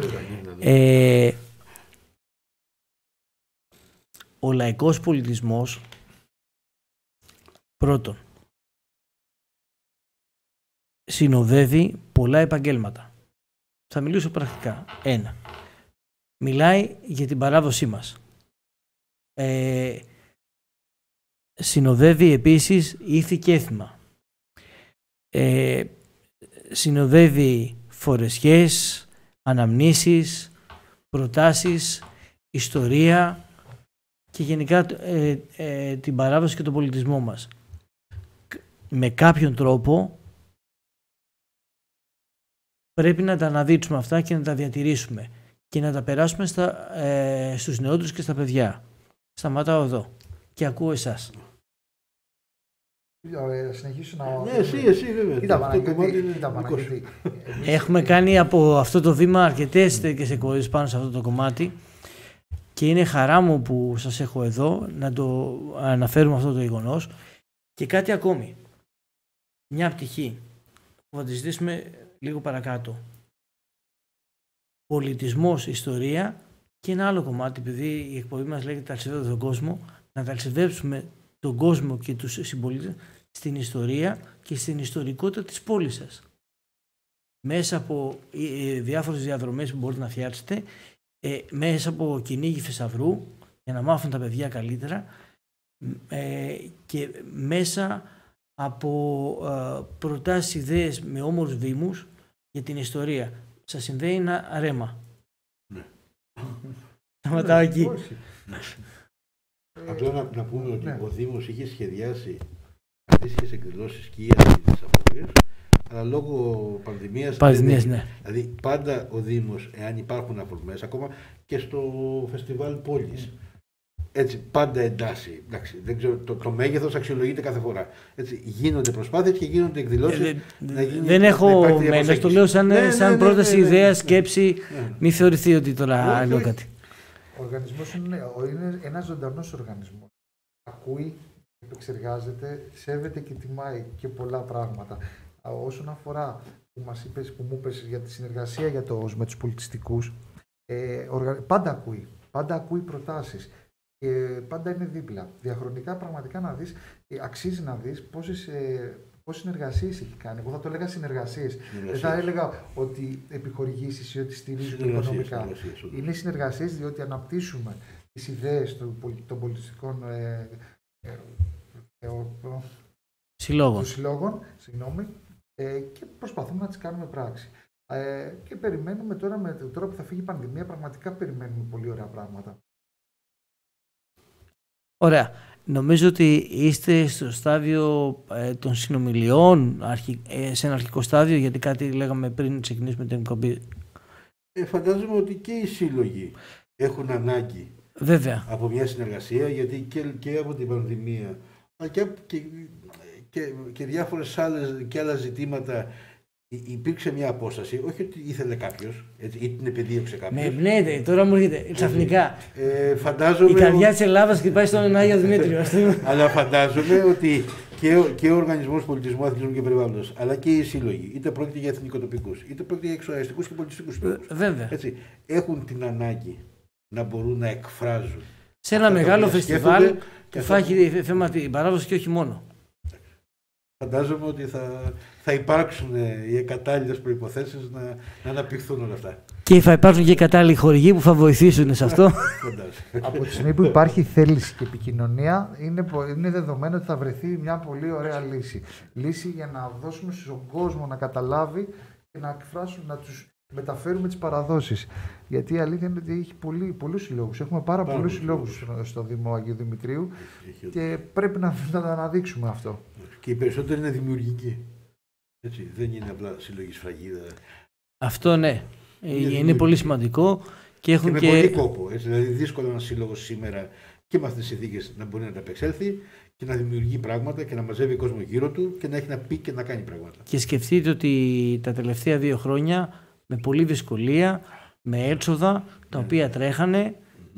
Ο λαϊκός πολιτισμός, πρώτον, συνοδεύει πολλά επαγγέλματα. Θα μιλήσω πρακτικά. 1. Μιλάει για την παράδοσή μας. Συνοδεύει επίσης ήθη και έθιμα. Συνοδεύει φορεσιές, αναμνήσεις, προτάσεις, ιστορία και γενικά την παράδοση και τον πολιτισμό μας. Με κάποιον τρόπο πρέπει να τα αναδείξουμε αυτά και να τα διατηρήσουμε και να τα περάσουμε στους νεότερους και στα παιδιά. Σταματάω εδώ και ακούω εσάς. Συνεχίσω να... Ναι, εσύ βέβαια. Κοίτα Παναγιώτη. Έχουμε κάνει από αυτό το βήμα αρκετές τέτοιες εκπομπές πάνω σε αυτό το κομμάτι και είναι χαρά μου που σας έχω εδώ να το αναφέρουμε αυτό το γεγονός. Και κάτι ακόμη. Μια πτυχή που θα τη ζητήσουμε λίγο παρακάτω. Πολιτισμός, ιστορία και ένα άλλο κομμάτι, επειδή η εκπομπή μας λέγεται «Ταξιδεύοντας τον κόσμο», να ταξιδέψουμε τον κόσμο και τους συμπολίτες στην ιστορία και στην ιστορικότητα της πόλης σας. Μέσα από διάφορες διαδρομές που μπορείτε να φτιάξετε, μέσα από κυνήγι θησαυρού για να μάθουν τα παιδιά καλύτερα και μέσα από προτάσεις, ιδέες με όμορους δήμους για την ιστορία. Σας συνδέει ένα ρέμα. Σταματάω εκεί. Απλά να πούμε ότι ο Δήμος είχε σχεδιάσει αντίστοιχες εκδηλώσεις και για τις απορίες, αλλά λόγω πανδημίας, ναι. Δηλαδή πάντα ο Δήμος, εάν υπάρχουν αφορμές, ακόμα και στο φεστιβάλ πόλης, έτσι πάντα εντάσσει. Εντάξει, δεν ξέρω, το μέγεθος αξιολογείται κάθε φορά. Έτσι, γίνονται προσπάθειες και γίνονται εκδηλώσεις. Δεν έχω μένος, το λέω σαν πρόταση, ιδέα, σκέψη. Μην θεωρηθεί ότι τώρα λέω κάτι. Ο οργανισμός είναι ένας ζωντανός οργανισμός. Ακούει, επεξεργάζεται, σέβεται και τιμάει και πολλά πράγματα. Όσον αφορά που μου είπες για τη συνεργασία με τους πολιτιστικούς, πάντα ακούει προτάσεις. Πάντα είναι δίπλα. Διαχρονικά πραγματικά να δεις, αξίζει να δεις πόσες συνεργασίες έχει κάνει. Εγώ θα το έλεγα συνεργασίες. Δεν θα έλεγα ότι επιχορηγήσεις ή ότι στηρίζουμε οικονομικά. Είναι συνεργασίες διότι αναπτύσσουμε τις ιδέες των πολιτιστικών συλλόγων και προσπαθούμε να τις κάνουμε πράξη. Και περιμένουμε τώρα που θα φύγει η πανδημία, πραγματικά περιμένουμε πολύ ωραία πράγματα. Ωραία. Νομίζω ότι είστε στο στάδιο των συνομιλιών, σε ένα αρχικό στάδιο, γιατί κάτι λέγαμε πριν ξεκινήσουμε την εκπομπή. Φαντάζομαι ότι και οι σύλλογοι έχουν ανάγκη από μια συνεργασία, γιατί και από την πανδημία, αλλά και διάφορες άλλα ζητήματα υπήρξε μια απόσταση, όχι ότι ήθελε κάποιος, ή την επεδίωξε κάποιος. Με εμπνέεται, τώρα μου έρχεται ξαφνικά. Φαντάζομαι. Η καρδιά της Ελλάδας χτυπάει στον Άγιο Δημήτριο. Αλλά φαντάζομαι ότι και ο Οργανισμός Πολιτισμού, Αθλητισμού και Περιβάλλοντος, αλλά και οι σύλλογοι, είτε πρόκειται για εθνικοτοπικούς, είτε πρόκειται για εξωτερικούς και πολιτιστικούς σύλλογους. Βέβαια. Έτσι, έχουν την ανάγκη να μπορούν να εκφράζουν. Σε ένα μεγάλο φεστιβάλ που θα έχει θέμα την παράδοση και όχι μόνο. Φαντάζομαι ότι θα υπάρξουν οι κατάλληλες προϋποθέσεις να αναπτυχθούν όλα αυτά. Και θα υπάρξουν και οι κατάλληλοι χορηγοί που θα βοηθήσουν σε αυτό. Από τη στιγμή που υπάρχει θέληση και επικοινωνία, είναι δεδομένο ότι θα βρεθεί μια πολύ ωραία λύση. Λύση για να δώσουμε στον κόσμο να καταλάβει και να εκφράσουν, να τους μεταφέρουμε τις παραδόσεις. Γιατί η αλήθεια είναι ότι έχει πολλούς συλλόγους. Έχουμε πάρα πολλούς συλλόγους στο Δήμο Αγίου Δημητρίου και πρέπει να το αναδείξουμε αυτό. Και οι περισσότεροι είναι δημιουργικοί. Έτσι, δεν είναι απλά συλλογή σφραγίδα. Αυτό ναι. Είναι πολύ σημαντικό. Και έχουν με πολύ κόπο. Έτσι, δηλαδή, δύσκολο ένα σύλλογο σήμερα και με αυτές τις συνθήκες να μπορεί να ανταπεξέλθει και να δημιουργεί πράγματα και να μαζεύει κόσμο γύρω του και να έχει να πει και να κάνει πράγματα. Και σκεφτείτε ότι τα τελευταία 2 χρόνια με πολλή δυσκολία, με έξοδα τα οποία τρέχανε,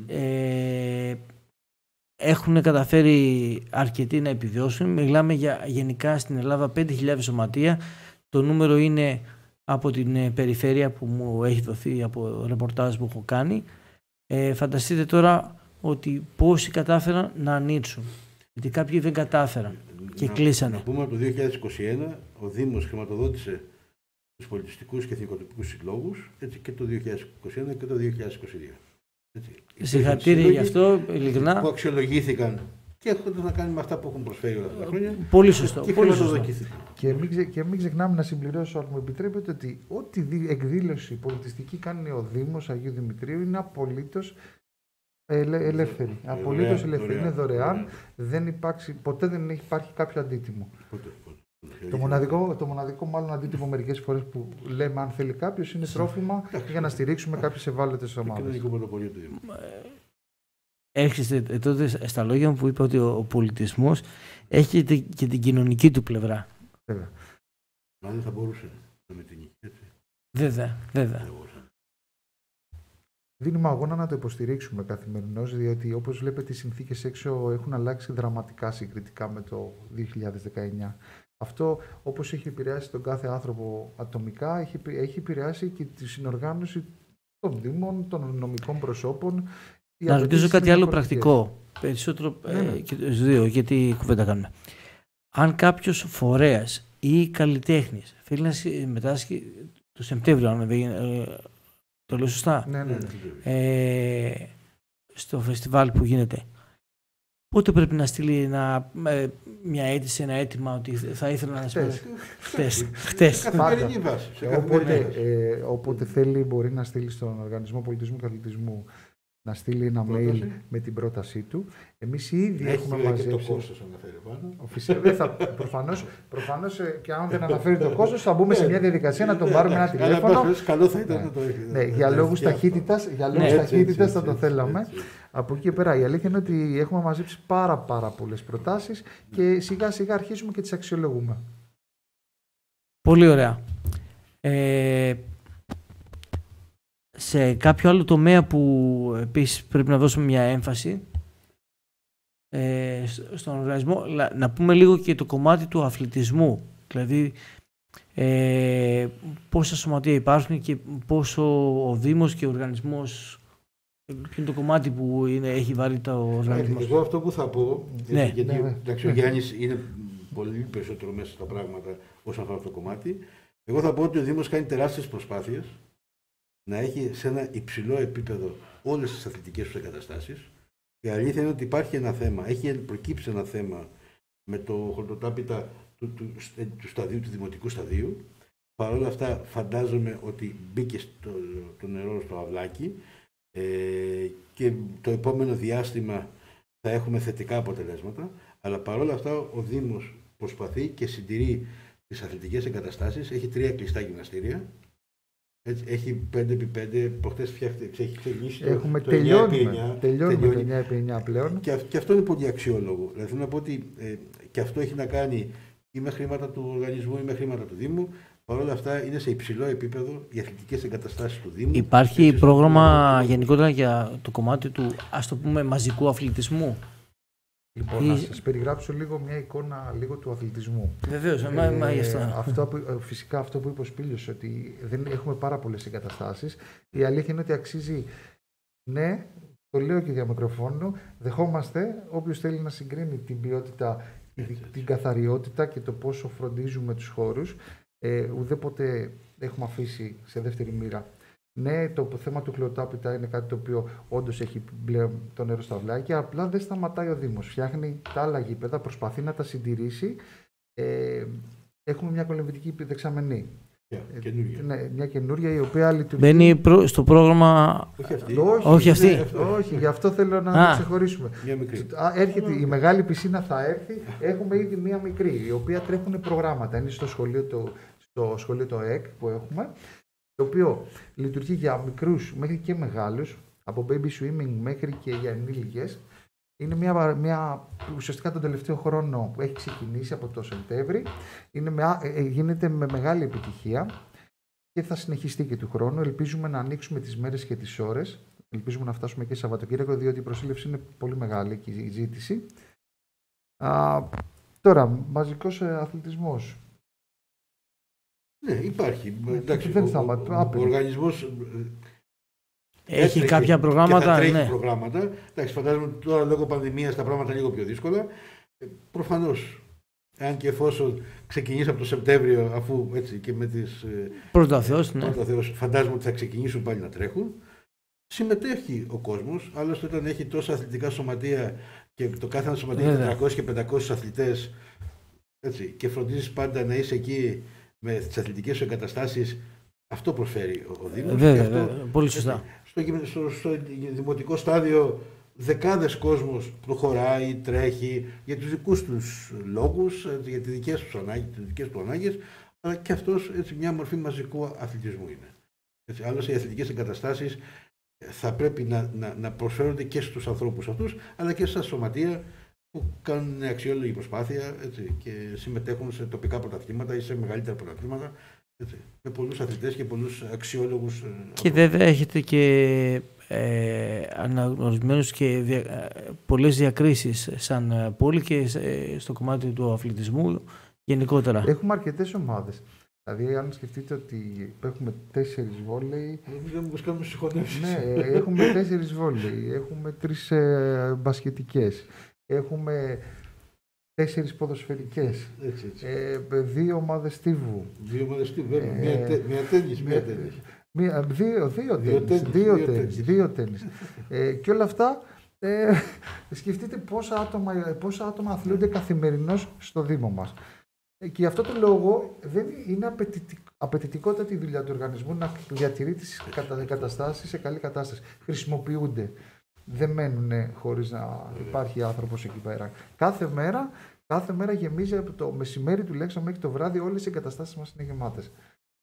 έχουν καταφέρει αρκετοί να επιβιώσουν. Μιλάμε για γενικά στην Ελλάδα 5.000 σωματεία. Το νούμερο είναι από την περιφέρεια που μου έχει δοθεί από ρεπορτάζ που έχω κάνει. Φανταστείτε τώρα ότι πόσοι κατάφεραν να ανοίξουν. Γιατί κάποιοι δεν κατάφεραν και κλείσανε. Να πούμε από το 2021 ο Δήμος χρηματοδότησε τους πολιτιστικούς και εθνικοτοπικούς συλλόγους, έτσι, και το 2021 και το 2022. Συγχαρητήρια γι' αυτό, ειλικρινά. Που αξιολογήθηκαν και έχουν να κάνουν με αυτά που έχουν προσφέρει όλα αυτά τα χρόνια. Πολύ σωστό. Και πολύ σωστό. Και μην ξεχνάμε να συμπληρώσω, αν μου επιτρέπετε, ότι ό,τι εκδήλωση πολιτιστική κάνει ο Δήμος Αγίου Δημητρίου είναι απολύτως ελεύθερη. Απολύτως ελεύθερη. Είναι δωρεάν. Ποτέ δεν υπάρχει κάποιο αντίτιμο. Το μοναδικό μάλλον αντίτιμο μερικές φορές που λέμε αν θέλει κάποιος είναι τρόφιμα για να στηρίξουμε κάποιες ευάλωτες ομάδες. Έρχεστε τότε στα λόγια μου που είπα ότι ο πολιτισμός έχει και την κοινωνική του πλευρά. Βέβαια. Αν θα μπορούσε να με την νίκη, έτσι. Βέβαια. Δίνουμε αγώνα να το υποστηρίξουμε καθημερινώς, διότι όπως βλέπετε οι συνθήκες έξω έχουν αλλάξει δραματικά συγκριτικά με το 2019. Αυτό, όπως έχει επηρεάσει τον κάθε άνθρωπο ατομικά, έχει επηρεάσει και τη συνοργάνωση των δήμων, των νομικών προσώπων. Να ρωτήσω κάτι άλλο πρακτικό, περισσότερο και τους δύο, γιατί κουβέντα κάνουμε. Αν κάποιος φορέας ή καλλιτέχνης θέλει να συμμετάσχει το Σεπτέμβριο, αν το λέω σωστά, στο φεστιβάλ που γίνεται, πότε πρέπει να στείλει μια αίτηση, ένα αίτημα ότι θα ήθελα να συμμετάσχει? Χτες. Όποτε θέλει μπορεί να στείλει στον Οργανισμό Πολιτισμού και Αθλητισμού να στείλει ένα mail με την πρότασή του. Εμείς ήδη έχουμε μαζέψει. Και το κόστος αναφέρει πάνω. Φυσικά, προφανώς και αν δεν αναφέρει το κόστος θα μπούμε σε μια διαδικασία να τον πάρουμε ένα τηλέφωνο. Καλό θα ήταν να το έχει. Για λόγους ταχύτητας θα το θέλαμε. Από εκεί και πέρα η αλήθεια είναι ότι έχουμε μαζέψει πάρα πολλές προτάσεις και σιγά σιγά αρχίζουμε και τις αξιολογούμε. Πολύ ωραία. Σε κάποιο άλλο τομέα που επίσης πρέπει να δώσουμε μια έμφαση στον οργανισμό, να πούμε λίγο και το κομμάτι του αθλητισμού. Δηλαδή πόσα σωματεία υπάρχουν και πόσο ο Δήμος και ο οργανισμός, ποιο είναι το κομμάτι που έχει βάλει το οργανισμό. Εγώ αυτό που θα πω, γιατί ο Γιάννης είναι πολύ περισσότερο μέσα στα πράγματα όσον αφορά αυτό το κομμάτι, εγώ θα πω ότι ο Δήμος κάνει τεράστιες προσπάθειες να έχει σε ένα υψηλό επίπεδο όλες τις αθλητικές του εγκαταστάσεις. Η αλήθεια είναι ότι υπάρχει ένα θέμα, έχει προκύψει ένα θέμα με το χορτοτάπητα του δημοτικού σταδίου. Παρ' όλα αυτά φαντάζομαι ότι μπήκε το νερό στο αυλάκι και το επόμενο διάστημα θα έχουμε θετικά αποτελέσματα. Αλλά παρ' όλα αυτά ο Δήμος προσπαθεί και συντηρεί τις αθλητικές εγκαταστάσεις. Έχει 3 κλειστά γυμναστήρια. Έτσι, έχει 5x5, προχτές έχει ξεκινήσει έχουμε το τελειώνουμε το 9x9 πλέον. Και αυτό είναι πολύ αξιόλογο. Δηλαδή θέλω να πω ότι και αυτό έχει να κάνει ή με χρήματα του οργανισμού ή με χρήματα του Δήμου. Παρ' όλα αυτά είναι σε υψηλό επίπεδο οι αθλητικές εγκαταστάσεις του Δήμου. Υπάρχει πρόγραμμα γενικότερα για το κομμάτι του, ας το πούμε, μαζικού αθλητισμού? Λοιπόν, να σας περιγράψω λίγο μια εικόνα λίγο του αθλητισμού. Βεβαίως, φυσικά αυτό που είπε ο Σπήλιος, ότι δεν έχουμε πάρα πολλές εγκαταστάσεις. Η αλήθεια είναι ότι αξίζει, ναι, το λέω και δια μικροφώνου, δεχόμαστε όποιος θέλει να συγκρίνει την ποιότητα, την καθαριότητα και το πόσο φροντίζουμε τους χώρους. Ουδέποτε έχουμε αφήσει σε δεύτερη μοίρα. Ναι, το θέμα του χλωροτάπητα είναι κάτι το οποίο όντως έχει πλέον το νερό στα αυλάκια, απλά δεν σταματάει ο Δήμος. Φτιάχνει τα άλλα γήπεδα, προσπαθεί να τα συντηρήσει. Έχουμε μια κολυμβητική δεξαμενή. Μια καινούρια η οποία λειτουργεί. Μπαίνει στο πρόγραμμα. Όχι αυτή. Όχι, γι' αυτό θέλω να το ξεχωρίσουμε. Έρχεται η μεγάλη πισίνα, θα έρθει. Έχουμε ήδη μια μικρή, η οποία τρέχουν προγράμματα. Είναι στο σχολείο το ΕΚ που έχουμε. το οποίο λειτουργεί για μικρούς μέχρι και μεγάλους, από baby swimming μέχρι και για ενήλικες. Είναι μια ουσιαστικά τον τελευταίο χρόνο που έχει ξεκινήσει από το Σεπτέμβρη. Γίνεται με μεγάλη επιτυχία και θα συνεχιστεί και του χρόνου. Ελπίζουμε να ανοίξουμε τις μέρες και τις ώρες. Ελπίζουμε να φτάσουμε και Σαββατοκύριακο, διότι η προσήλευση είναι πολύ μεγάλη και η ζήτηση. Τώρα, μαζικός αθλητισμός. Ναι, υπάρχει. Εντάξει, ο οργανισμός έχει κάποια προγράμματα. Και θα τρέχει ναι. προγράμματα. Εντάξει, φαντάζομαι τώρα λόγω πανδημίας τα πράγματα είναι λίγο πιο δύσκολα. Προφανώς, αν και εφόσον ξεκινήσει από το Σεπτέμβριο, αφού έτσι και με τις. Πρώτα Θεός, ναι. Πρώτα Θεός, φαντάζομαι ότι θα ξεκινήσουν πάλι να τρέχουν. Συμμετέχει ο κόσμος. Άλλωστε, όταν έχει τόσα αθλητικά σωματεία και το κάθε ένα σωματείο έχει 400 και 500 αθλητές, έτσι, και φροντίζεις πάντα να είσαι εκεί με τις αθλητικές σου εγκαταστάσεις, αυτό προσφέρει ο Δήμος. Βέβαια, πολύ σωστά. Στο δημοτικό στάδιο δεκάδες κόσμος προχωράει, τρέχει για τους δικούς τους λόγους, για τις δικές του ανάγκες, αλλά και αυτός έτσι, μια μορφή μαζικού αθλητισμού είναι. Έτσι, άλλωστε οι αθλητικές εγκαταστάσεις θα πρέπει να προσφέρονται και στους ανθρώπους αυτούς, αλλά και στα σωματεία που κάνουν αξιόλογη προσπάθεια, έτσι, και συμμετέχουν σε τοπικά πρωταθλήματα ή σε μεγαλύτερα πρωταθλήματα, έτσι, με πολλούς αθλητές και πολλούς αξιόλογους. Και βέβαια έχετε και αναγνωρισμένους και πολλές διακρίσεις σαν πόλη και στο κομμάτι του αθλητισμού γενικότερα. Έχουμε αρκετές ομάδες. Δηλαδή, αν σκεφτείτε ότι έχουμε 4 βόλεϊ. Δεν μου κάνουμε συγχωνεύσεις. Ναι, έχουμε 4 βόλεϊ, έχουμε 3 μπασκετικές, έχουμε 4 ποδοσφαιρικές, 2 ομάδες στίβου. 2 ομάδες στίβου, βέβαια. Μία τένις. Δύο τένις. Και όλα αυτά, σκεφτείτε πόσα άτομα αθλούνται καθημερινώς στο Δήμο μας. Και γι' αυτό το λόγο δεν είναι απαιτητικότατη η δουλειά του οργανισμού να διατηρεί τις καταστάσεις σε καλή κατάσταση. Χρησιμοποιούνται. Δεν μένουν χωρίς να υπάρχει άνθρωπος εκεί πέρα. Κάθε μέρα γεμίζει από το μεσημέρι τουλάχιστον μέχρι το βράδυ, όλες οι εγκαταστάσεις μας είναι γεμάτες.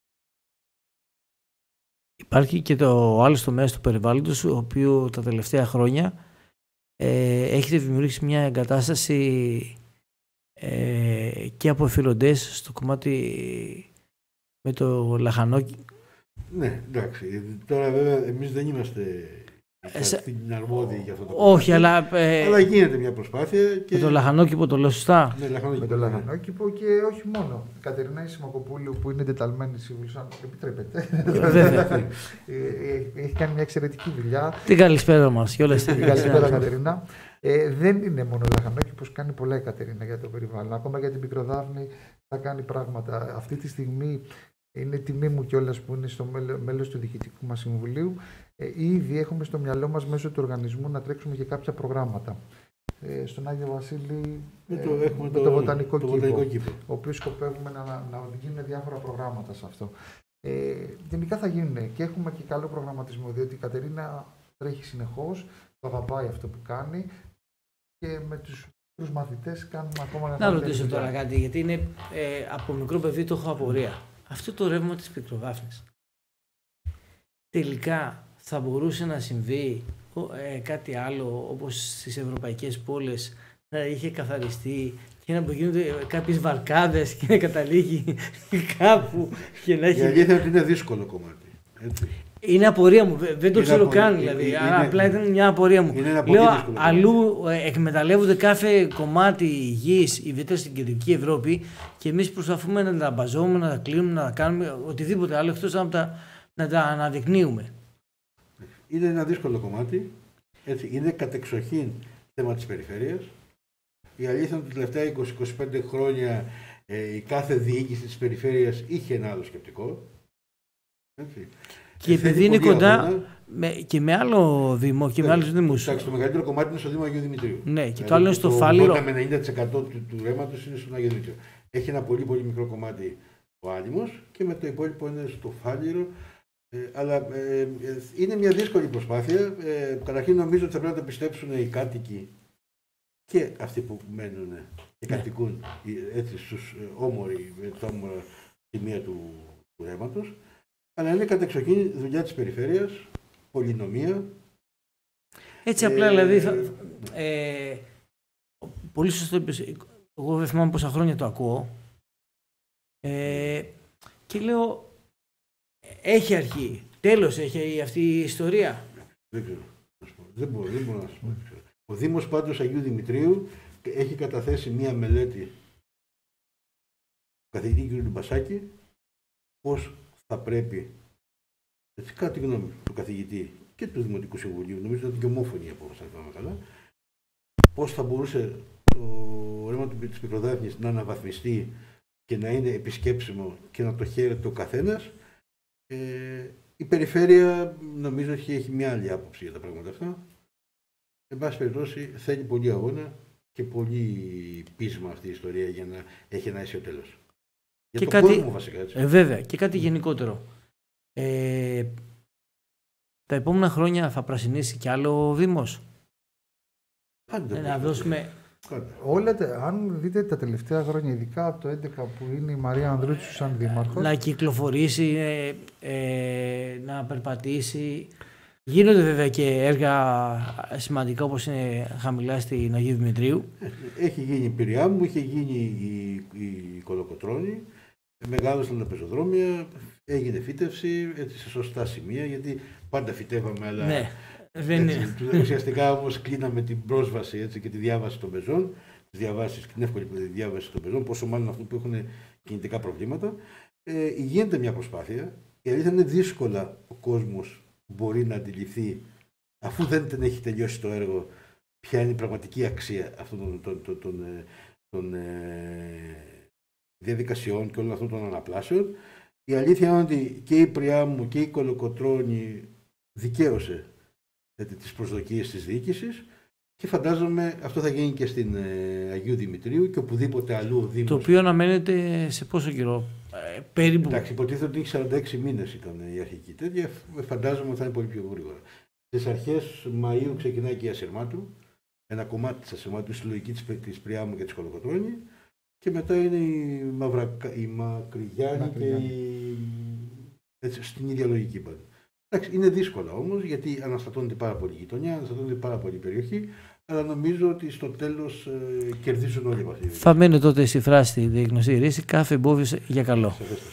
Υπάρχει και το άλλο τομέα του περιβάλλοντος, ο οποίο τα τελευταία χρόνια έχετε δημιουργήσει μια εγκατάσταση και από εθελοντές στο κομμάτι με το λαχανόκι. Ναι, εντάξει. Τώρα βέβαια εμείς δεν είμαστε στην αρμόδιοι για αυτό το κομμάτι. Όχι, αλλά γίνεται μια προσπάθεια. Και... Με το λαχανόκηπο το λέω σωστά. Ναι, με το λαχανόκηπο και όχι μόνο. Η Κατερίνα Σιμακοπούλου που είναι εντεταλμένη σύμβουλος, αν επιτρέπετε. Έχει κάνει μια εξαιρετική δουλειά. Την καλησπέρα μας και όλες τις καλησπέρα, Κατερίνα. Δεν είναι μόνο λαχανόκηπος, κάνει πολλά η Κατερίνα για το περιβάλλον. Ακόμα για την Μικροδάφνη θα κάνει πράγματα. Αυτή τη στιγμή είναι τιμή μου κιόλας που είναι στο μέλος του Διοικητικού μας Συμβουλίου. Ήδη έχουμε στο μυαλό μας μέσω του οργανισμού να τρέξουμε και κάποια προγράμματα. Στον Άγιο Βασίλη με το Βοτανικό Κήπο, ο οποίος σκοπεύουμε να γίνουν διάφορα προγράμματα σε αυτό. Γενικά θα γίνουν και έχουμε και καλό προγραμματισμό, διότι η Κατερίνα τρέχει συνεχώς, το αγαπάει αυτό που κάνει και με τους μαθητές κάνουμε ακόμα να ρωτήσω τώρα κάτι, γιατί είναι από μικρό παιδί το έχω απορία. Αυτό το ρεύμα της Πικροδάφνης τελικά θα μπορούσε να συμβεί κάτι άλλο, όπως στις ευρωπαϊκές πόλεις, να είχε καθαριστεί και να γίνονται κάποιες βαρκάδες και να καταλήγει κάπου και να έχει... Η αλήθεια είναι ότι είναι δύσκολο κομμάτι. Έτσι. Είναι απορία μου, δεν το ξέρω καν δηλαδή, απλά ήταν μια απορία μου. Λέω, αλλού εκμεταλλεύονται κάθε κομμάτι γης, ιδιαίτερα στην κεντρική Ευρώπη, και εμείς προσπαθούμε να τα μπαζούμε, να τα κλείνουμε, να τα κάνουμε οτιδήποτε άλλο, εκτός να τα αναδεικνύουμε. Είναι ένα δύσκολο κομμάτι, έτσι, είναι κατεξοχήν θέμα της περιφέρειας. Η αλήθεια είναι ότι τα τελευταία 20-25 χρόνια η κάθε διοίκηση της περιφέρειας είχε ένα άλλο σκεπτικό. Έτσι. Και επειδή είναι κοντά και με άλλο Δήμο και με άλλους Δήμους. Εντάξει, το μεγαλύτερο κομμάτι είναι στο Δήμο Αγίου Δημητρίου. Ναι, και το άλλο είναι στο Φάληρο. Το 80 με 90% του ρεύματος είναι στον Αγίου Δημητρίου. Έχει ένα πολύ πολύ μικρό κομμάτι ο Άλυμος και με το υπόλοιπο είναι στο Φάληρο. Αλλά είναι μια δύσκολη προσπάθεια. Καταρχήν νομίζω ότι θα πρέπει να το πιστέψουν οι κάτοικοι και αυτοί που μένουν και κατοικούν έτσι στους όμοροι, τα όμορα σημεία του ρεύματος. Αλλά είναι κατεξοχήν δουλειά της περιφέρειας, πολυνομία. Έτσι απλά δηλαδή. Πολύ σωστό είπες. Εγώ δεν θυμάμαι πόσα χρόνια το ακούω. Και λέω, έχει αρχή. Τέλος έχει αυτή η ιστορία. Δεν ξέρω. Δεν μπορώ να σας πω. Ο Δήμος πάντως Αγίου Δημητρίου έχει καταθέσει μία μελέτη του καθηγητή κ. Ντουμπασάκη πώς θα πρέπει, έτσι, κατά τη γνώμη του καθηγητή και του Δημοτικού Συμβουλίου, νομίζω ότι είναι και ομόφωνη η απόφαση, αν θυμάμαι καλά, πώς θα μπορούσε το ρεύμα της Πικροδάφνης να αναβαθμιστεί και να είναι επισκέψιμο και να το χαίρεται ο καθένας. Η περιφέρεια νομίζω έχει μια άλλη άποψη για τα πράγματα αυτά. Εν πάση περιπτώσει θέλει πολύ αγώνα και πολύ πείσμα αυτή η ιστορία για να έχει ένα αίσιο τέλος. Για τον κόσμο βασικά, έτσι. Βέβαια, και κάτι γενικότερο. Τα επόμενα χρόνια θα πρασινίσει κι άλλο ο Δήμος. Πάντα. Να δώσουμε... Αν δείτε τα τελευταία χρόνια, ειδικά από το 2011 που είναι η Μαρία Ανδρούτσου σαν δήμαρχος. Να κυκλοφορήσει, να περπατήσει. Γίνονται βέβαια και έργα σημαντικά όπως είναι χαμηλά στην Αγίου Δημητρίου. Έχει γίνει η Πειραιά μου, είχε γίνει η Κολοκοτρώνη, μεγάλωσαν τα πεζοδρόμια, έγινε φύτευση έτσι, σε σωστά σημεία, γιατί πάντα φυτεύαμε, αλλά ναι, ουσιαστικά όμως κλείναμε την πρόσβαση έτσι, και τη διάβαση των πεζών, την εύκολη διάβαση των πεζών, πόσο μάλλον αυτού που έχουν κινητικά προβλήματα. Γίνεται μια προσπάθεια, η αλήθεια είναι δύσκολα ο κόσμος μπορεί να αντιληφθεί, αφού δεν έχει τελειώσει το έργο, ποια είναι η πραγματική αξία αυτών των διαδικασιών και όλων αυτών των αναπλάσεων. Η αλήθεια είναι ότι και η Πριάμου και η Κολοκοτρώνη δικαίωσε τις προσδοκίες της διοίκησης και φαντάζομαι αυτό θα γίνει και στην Αγίου Δημητρίου και οπουδήποτε αλλού ο Δήμος. Το οποίο αναμένεται σε πόσο καιρό, περίπου. Εντάξει, υποτίθεται ότι έχει 46 μήνες ήταν η αρχική τέτοια, φαντάζομαι ότι θα είναι πολύ πιο γρήγορα. Στις αρχές Μαΐου ξεκινάει και η Ασερμάτου, ένα κομμάτι της Ασερμάτου, η συλλογική της Πριάμου και της Κολοκοτρώνη, και μετά είναι η Μακρυγιάννη και έτσι, στην ίδια λογική πάντα. Εντάξει, είναι δύσκολα όμως, γιατί αναστατώνεται πάρα πολύ η γειτονιά, αναστατώνεται πάρα πολύ η περιοχή, αλλά νομίζω ότι στο τέλος κερδίζουν όλοι αυτοί. Θα μένει τότε στη φράση τη γνωστή ρίση, κάθε εμπόδιο για καλό.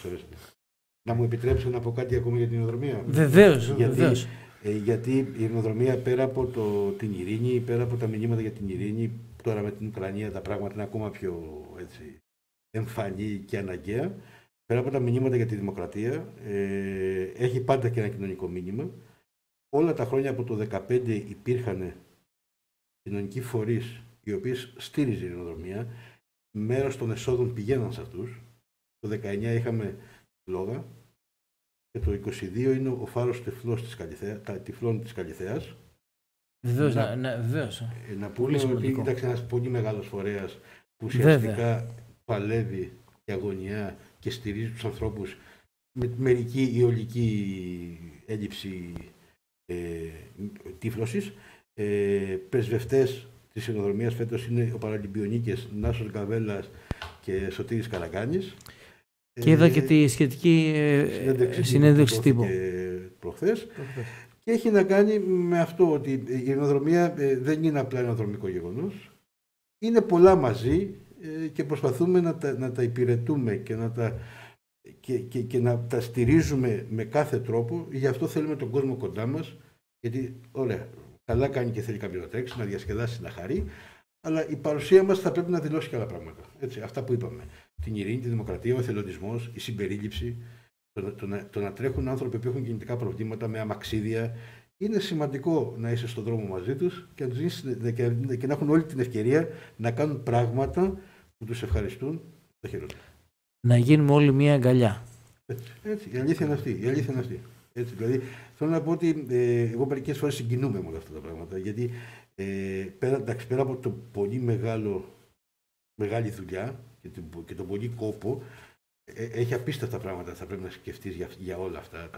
Να μου επιτρέψετε να πω κάτι ακόμα για την ειρηνοδρομία. Βεβαίως. Γιατί η ειρηνοδρομία πέρα από την ειρήνη, πέρα από τα μηνύματα για την ειρήνη, τώρα με την Ουκρανία τα πράγματα είναι ακόμα πιο έτσι, εμφανή και αναγκαία. Πέρα από τα μηνύματα για τη δημοκρατία, έχει πάντα και ένα κοινωνικό μήνυμα. Όλα τα χρόνια από το 2015 υπήρχαν κοινωνικοί φορείς οι οποίες στήριζαν η ειρηνοδρομία. Μέρος των εσόδων πηγαίναν σε αυτούς. Το 19 είχαμε λόγα και το 22 είναι ο φάρος τυφλών της Καλιθέας. Βεβαίως, βεβαίως. Να πούμε ότι ήταν ένας πολύ μεγάλος φορέας που ουσιαστικά παλεύει και αγωνιά και στηρίζει τους ανθρώπους με μερική ή ολική έλλειψη τύφλωσης. Πρεσβευτές της ειρηνοδρομίας φέτος είναι ο Παραλυμπιονίκες Νάσος Γκαβέλας και Σωτήρης Καραγκάνης. Και είδα και τη σχετική συνέντευξη τύπου προχθές. Και έχει να κάνει με αυτό ότι η ειρηνοδρομία δεν είναι απλά ένα δρομικό γεγονός. Είναι πολλά μαζί και προσπαθούμε να τα υπηρετούμε και να τα στηρίζουμε με κάθε τρόπο. Γι' αυτό θέλουμε τον κόσμο κοντά μας. Γιατί, ωραία, καλά κάνει και θέλει κάποιος να τρέξει, να διασκεδάσει, να χαρεί. Αλλά η παρουσία μας θα πρέπει να δηλώσει και άλλα πράγματα. Έτσι, αυτά που είπαμε. Την ειρήνη, τη δημοκρατία, ο εθελοντισμός, η συμπερίληψη. Το να τρέχουν άνθρωποι που έχουν κινητικά προβλήματα με αμαξίδια. Είναι σημαντικό να είσαι στον δρόμο μαζί τους και να έχουν όλη την ευκαιρία να κάνουν πράγματα που τους ευχαριστούν τα χειρότερα. Να γίνουμε όλοι μια αγκαλιά. Έτσι, η αλήθεια είναι αυτή. Έτσι, δηλαδή, θέλω να πω ότι εγώ μερικές φορές συγκινούμαι με όλα αυτά τα πράγματα. Γιατί πέρα από το πολύ μεγάλη δουλειά και τον πολύ κόπο, έχει απίστευτα πράγματα θα πρέπει να σκεφτείς για όλα αυτά.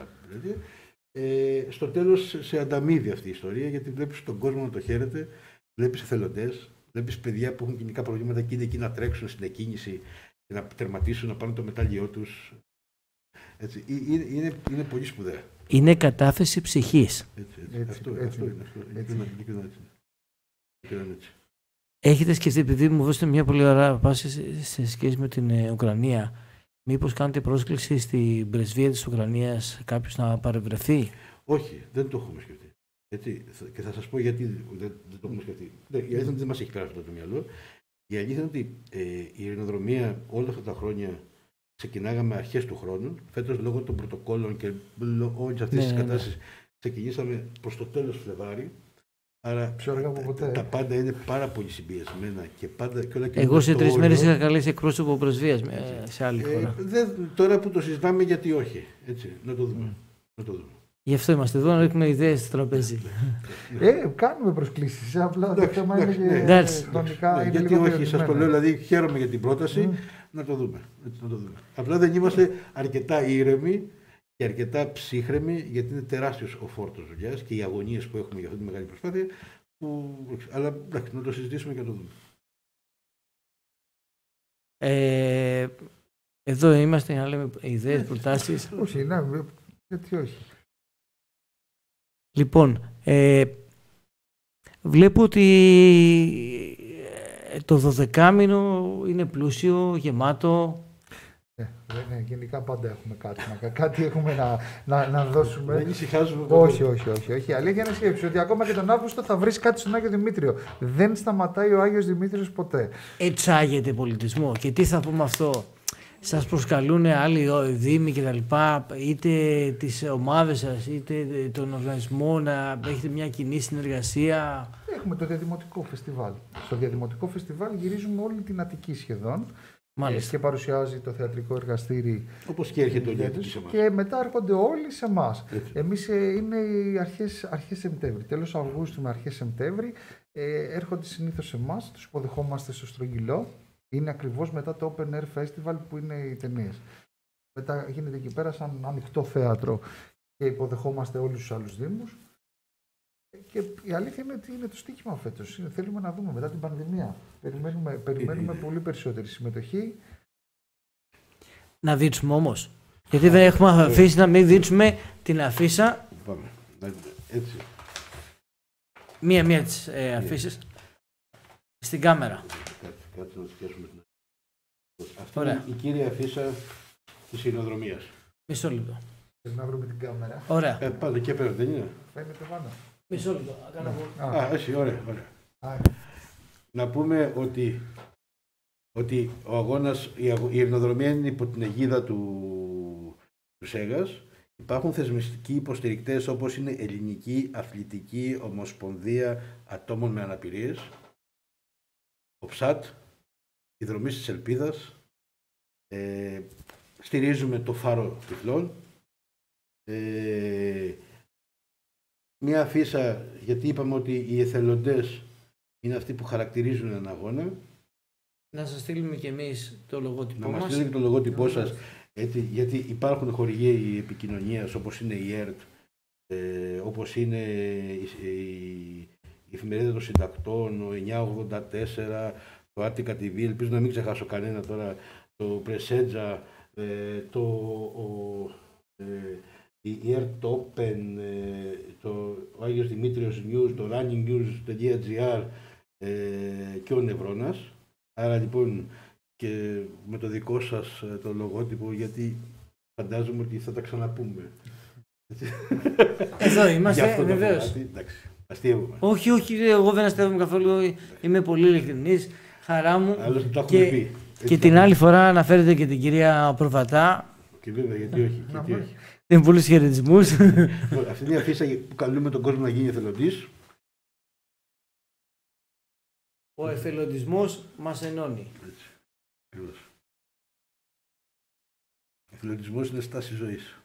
Στο τέλος σε ανταμείβει αυτή η ιστορία, γιατί βλέπεις τον κόσμο να το χαίρεται, βλέπεις εθελοντές, βλέπεις παιδιά που έχουν κοινικά προβλήματα και είναι εκεί να τρέξουν στην εκκίνηση και να τερματίσουν, να πάρουν το μετάλλιό τους. Έτσι. Είναι πολύ σπουδαία. Είναι κατάθεση ψυχής. Αυτό είναι. Έχετε σκεφτεί, επειδή μου δώσετε μια πολύ ωραία πάση σε σχέση με την Ουκρανία, μήπως κάνετε πρόσκληση στην πρεσβεία της Ουκρανίας κάποιος να παρευρεθεί? Όχι, δεν το έχουμε σκεφτεί. Έτσι, και θα σας πω γιατί δεν το έχουμε σκεφτεί. Η αλήθεια είναι ότι δεν μας έχει πέρασει από το μυαλό. Η αλήθεια είναι ότι η ειρηνοδρομία όλα αυτά τα χρόνια ξεκινάγαμε αρχές του χρόνου. Φέτος λόγω των πρωτοκόλων και όλες αυτές τις κατάστασεις ξεκινήσαμε προς το τέλος του Φλεβάρι. Άρα τα πάντα είναι πάρα πολύ συμπιεσμένα και πάντα. Και όλα και εγώ σε 3 μέρες είχα καλέσει εκπρόσωπο πρεσβείας σε άλλη χώρα. Τώρα που το συζητάμε, γιατί όχι. Έτσι, να το δούμε. Γι' αυτό είμαστε εδώ, να ρίχνουμε ιδέες στο τραπέζι. Κάνουμε προσκλήσεις. Απλά το θέμα είναι και χρονικά. Γιατί όχι, σας το λέω, δηλαδή χαίρομαι για την πρόταση, να το δούμε. Απλά δεν είμαστε αρκετά ήρεμοι και αρκετά ψύχρεμοι, γιατί είναι τεράστιος ο φόρτος δουλειάς και οι αγωνίες που έχουμε για αυτή τη μεγάλη προσπάθεια. Αλλά εντάξει, να το συζητήσουμε και να το δούμε. Εδώ είμαστε για να λέμε ιδέες, προτάσεις. Όχι, γιατί όχι. Λοιπόν, βλέπω ότι το 12μηνο είναι πλούσιο, γεμάτο. Γενικά πάντα έχουμε κάτι έχουμε να δώσουμε. Δεν ησυχάζουμε. Όχι. Η αλήθεια είναι σκέψη ότι ακόμα και τον Αύγουστο θα βρεις κάτι στον Άγιο Δημήτριο. Δεν σταματάει ο Άγιος Δημήτριος ποτέ. Εξάγεται πολιτισμό. Και τι θα πούμε αυτό? Σας προσκαλούν άλλοι δήμοι και τα λοιπά, είτε τις ομάδες σας, είτε τον οργανισμό, να έχετε μια κοινή συνεργασία? Έχουμε το διαδημοτικό φεστιβάλ. Στο διαδημοτικό φεστιβάλ γυρίζουμε όλη την Αττική σχεδόν. Μάλιστα. Και παρουσιάζει το θεατρικό εργαστήρι. Όπως και έρχεται όλοι οι σε εμάς. Και μετά έρχονται όλοι σε εμάς. Εμείς είναι οι αρχές Σεπτέμβρη. Τέλος Αυγούστου με αρχές Σεπτέμβρη έρχονται συνήθως σε εμάς. Τους υποδεχόμαστε στο Στρογγυλό. Είναι ακριβώς μετά το Open Air Festival που είναι οι ταινίες. Μετά γίνεται εκεί πέρα σαν ανοιχτό θέατρο και υποδεχόμαστε όλους τους άλλους δήμους. Και η αλήθεια είναι ότι είναι το στοίχημα φέτος. Θέλουμε να δούμε μετά την πανδημία. Περιμένουμε πολύ περισσότερη συμμετοχή. Να δείξουμε όμως. Γιατί δεν έχουμε αφήσει να μην δείξουμε την αφίσα. Πάμε. Έτσι. Μία τις αφίσεις. Στην κάμερα. Κάτσε να σκέφτομαι την αφίσα. Αυτή είναι η κύρια αφίσα της ειρηνοδρομίας. Μισό λεπτό. Θέλω να βρούμε την κάμερα. Ωραία. Πάντα και πέρα, δεν είναι? Φαίνεται πάνω. Μισό λεπτό. Εσύ, ωραία. Να πούμε ότι ο αγώνας, η ειρηνοδρομία είναι υπό την αιγίδα του ΣΕΓΑΣ. Υπάρχουν θεσμιστικοί υποστηρικτές όπως είναι Ελληνική Αθλητική Ομοσπονδία Ατόμων με Αναπηρίες, ο ΨΑΤ, η Δρομής της Ελπίδας, στηρίζουμε το Φάρο Τυφλών, μια αφίσα, γιατί είπαμε ότι οι εθελοντές είναι αυτοί που χαρακτηρίζουν έναν αγώνα. Να σας στείλουμε και εμείς το λογότυπό μας. Να μας στείλετε το λογότυπό σας, γιατί υπάρχουν χορηγοί επικοινωνίας όπως είναι η ΕΡΤ, όπως είναι η Εφημερίδα των Συντακτών, ο 984, το Attica TV, ελπίζω να μην ξεχάσω κανένα τώρα, το Πρεσέτζα, η ΕΡΤ Open, το Άγιος Δημήτριος News, το runningnews.gr και ο Νευρώνας. Άρα λοιπόν και με το δικό σας το λογότυπο, γιατί φαντάζομαι ότι θα τα ξαναπούμε. Εδώ είμαστε, βεβαίως. Εντάξει, αστείευομαι. Όχι, εγώ δεν αστείευομαι καθόλου, είμαι πολύ ειλικρινής, χαρά μου. Άλλωστε το έχουμε πει. Και την άλλη φορά αναφέρετε και την κυρία Προβατά. Και βέβαια, γιατί όχι. Δεν πολλούς χαιρετισμούς. Αυτή είναι η αφίσα που καλούμε τον κόσμο να γίνει εθελοντής. Ο εθελοντισμός μας ενώνει. Έτσι. Ο εθελοντισμός είναι στάση ζωής.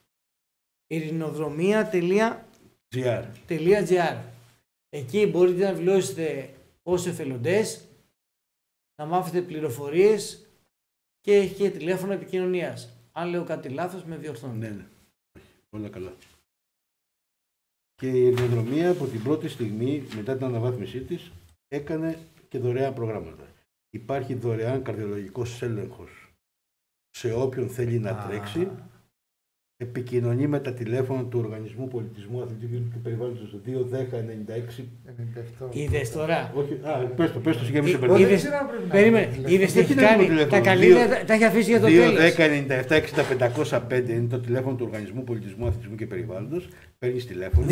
ειρηνοδρομία.gr. Εκεί μπορείτε να δηλώσετε ως εθελοντές, να μάθετε πληροφορίες και έχει και τηλέφωνο επικοινωνίας. Αν λέω κάτι λάθος, με διορθώνετε. Ναι. Όλα καλά. Και η ειρηνοδρομία από την πρώτη στιγμή, μετά την αναβάθμισή της, έκανε και δωρεάν προγράμματα. Υπάρχει δωρεάν καρδιολογικός έλεγχος σε όποιον θέλει να τρέξει. επικοινωνεί με τα τηλέφωνα του Οργανισμού Πολιτισμού, Αθλητικού και Περιβάλλοντος του 210-96. Είδες τώρα. Όχι, πες το συγκεκριμένο. Περίμενε, είδες τι έχει κάνει. Τα καλύτερα τα έχει αφήσει για το τέλος. 210-97-65 είναι το τηλέφωνο του Οργανισμού Πολιτισμού, Αθλητισμού και Περιβάλλοντος. Παίρνεις τηλέφωνο.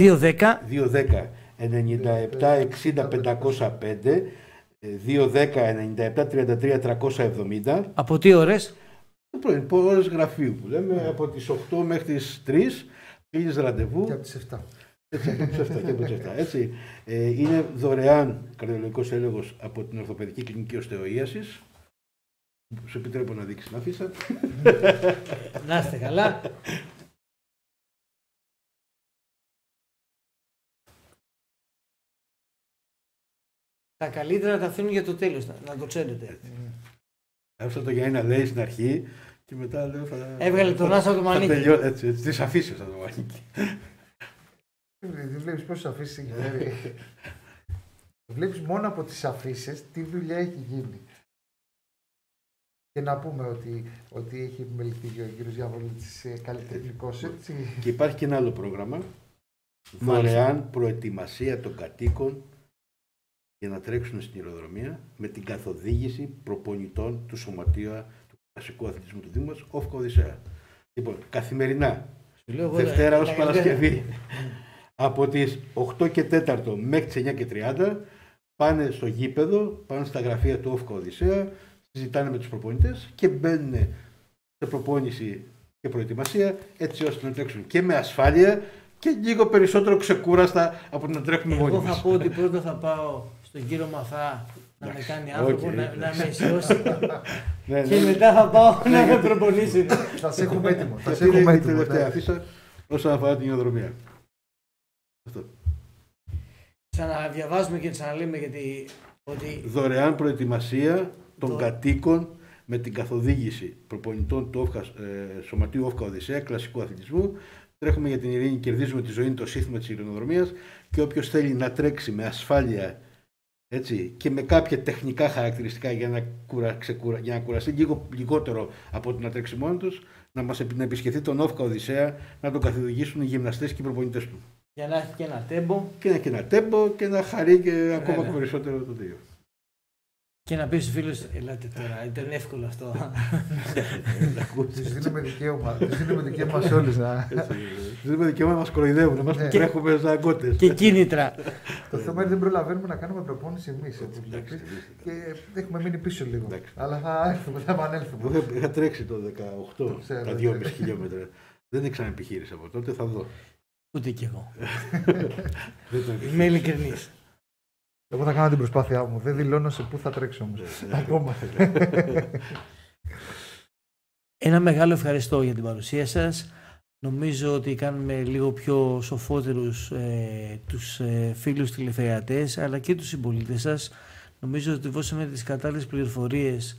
210-97-60-505. 210-97-33-370. Από τι ώρες? Το πρωί, ώρες γραφείου που λέμε, από τις 8 μέχρι τις 3, κλείνεις ραντεβού. Και από τις 7. Έτσι. Είναι δωρεάν καρδιολογικός έλεγχος από την Ορθοπαιδική Κλινική Οστεοίασης. Σου επιτρέπω να δείξεις την αφίσα. Να είστε καλά. Τα καλύτερα τα αφήνουν για το τέλος, να το ξέρετε. Άφησα το Γιάννη να λέει στην αρχή και μετά λέω έβγαλε τον Άσα από το μανίκι. Έτσι, τις αφήσεις από το μανίκι. Δεν βλέπεις πόσες αφήσεις έχει φέρει. Βλέπεις μόνο από τις αφήσεις τι δουλειά έχει γίνει. Και να πούμε ότι έχει επιμεληθεί και ο κύριος Διαβολίτης καλλιτεχνικός, έτσι. Και υπάρχει και ένα άλλο πρόγραμμα. Δωρεάν προετοιμασία των κατοίκων για να τρέξουν στην αεροδρομία με την καθοδήγηση προπονητών του Σωματείου του Κλασικού Αθλητισμού του Δήμου μας, Όφκα Οδυσσέα. Λοιπόν, καθημερινά, Δευτέρα ως Παρασκευή, από τις 8 και 4 μέχρι τις 9 και 30, πάνε στο γήπεδο, πάνε στα γραφεία του Όφκα Οδυσσέα, συζητάνε με τους προπονητές και μπαίνουν σε προπόνηση και προετοιμασία, έτσι ώστε να τρέξουν και με ασφάλεια και λίγο περισσότερο ξεκούραστα από να τρέχουμε μόνοι μας. Εγώ θα πω ότι πρώτα θα πάω στον κύριο Μαθά να με κάνει άνθρωπο, να με αισιώσει και μετά θα πάω να με προπονήσει. Θα σε έχουμε έτοιμο. Αυτή είναι η τελευταία αφίσα όσον αφορά την οδρομία. Αυτό. Ξαναδιαβάζουμε και ξαναλέμε ότι δωρεάν προετοιμασία των κατοίκων με την καθοδήγηση προπονητών του Σωματείου Όφκα Οδυσσέα, κλασικού αθλητισμού. Τρέχουμε για την ειρήνη, κερδίζουμε τη ζωή, είναι το σύνθημα της ειρηνοδρομίας και όποιος θέλει να τρέξει με ασφάλεια, έτσι, και με κάποια τεχνικά χαρακτηριστικά για να κουραστεί λιγότερο από το να τρέξει μόνο τους, να επισκεφθεί τον Όφκα Οδυσσέα, να τον καθοδηγήσουν οι γυμναστές και οι προπονητές του. Για να έχει και ένα τέμπο. Και να χαρεί και ακόμα περισσότερο το δύο. Και να πει στους φίλους, ελάτε τώρα, ήταν εύκολο αυτό. Τους δίνουμε δικαίωμα σε όλους. Τους δίνουμε δικαίωμα να μας κοροϊδεύουν, να μας τρέχουμε σαν αγκώτες. Και κίνητρα. Το θέμα είναι δεν προλαβαίνουμε να κάνουμε προπόνηση εμείς. Και έχουμε μείνει πίσω λίγο. Αλλά θα επανέλθουμε. Είχα τρέξει το 18, τα 2,5 χιλιόμετρα. Δεν ήξερα επιχείρηση από τότε, θα δω. Ούτε κι εγώ. Είμαι ειλικρινής. Εγώ θα κάνω την προσπάθειά μου. Δεν δηλώνω σε πού θα τρέξω όμως. Ακόμα. Ένα μεγάλο ευχαριστώ για την παρουσία σας. Νομίζω ότι κάνουμε λίγο πιο σοφότερους τους φίλους τηλεθεατές, αλλά και τους συμπολίτες σας. Νομίζω ότι δώσαμε τις κατάλληλες πληροφορίες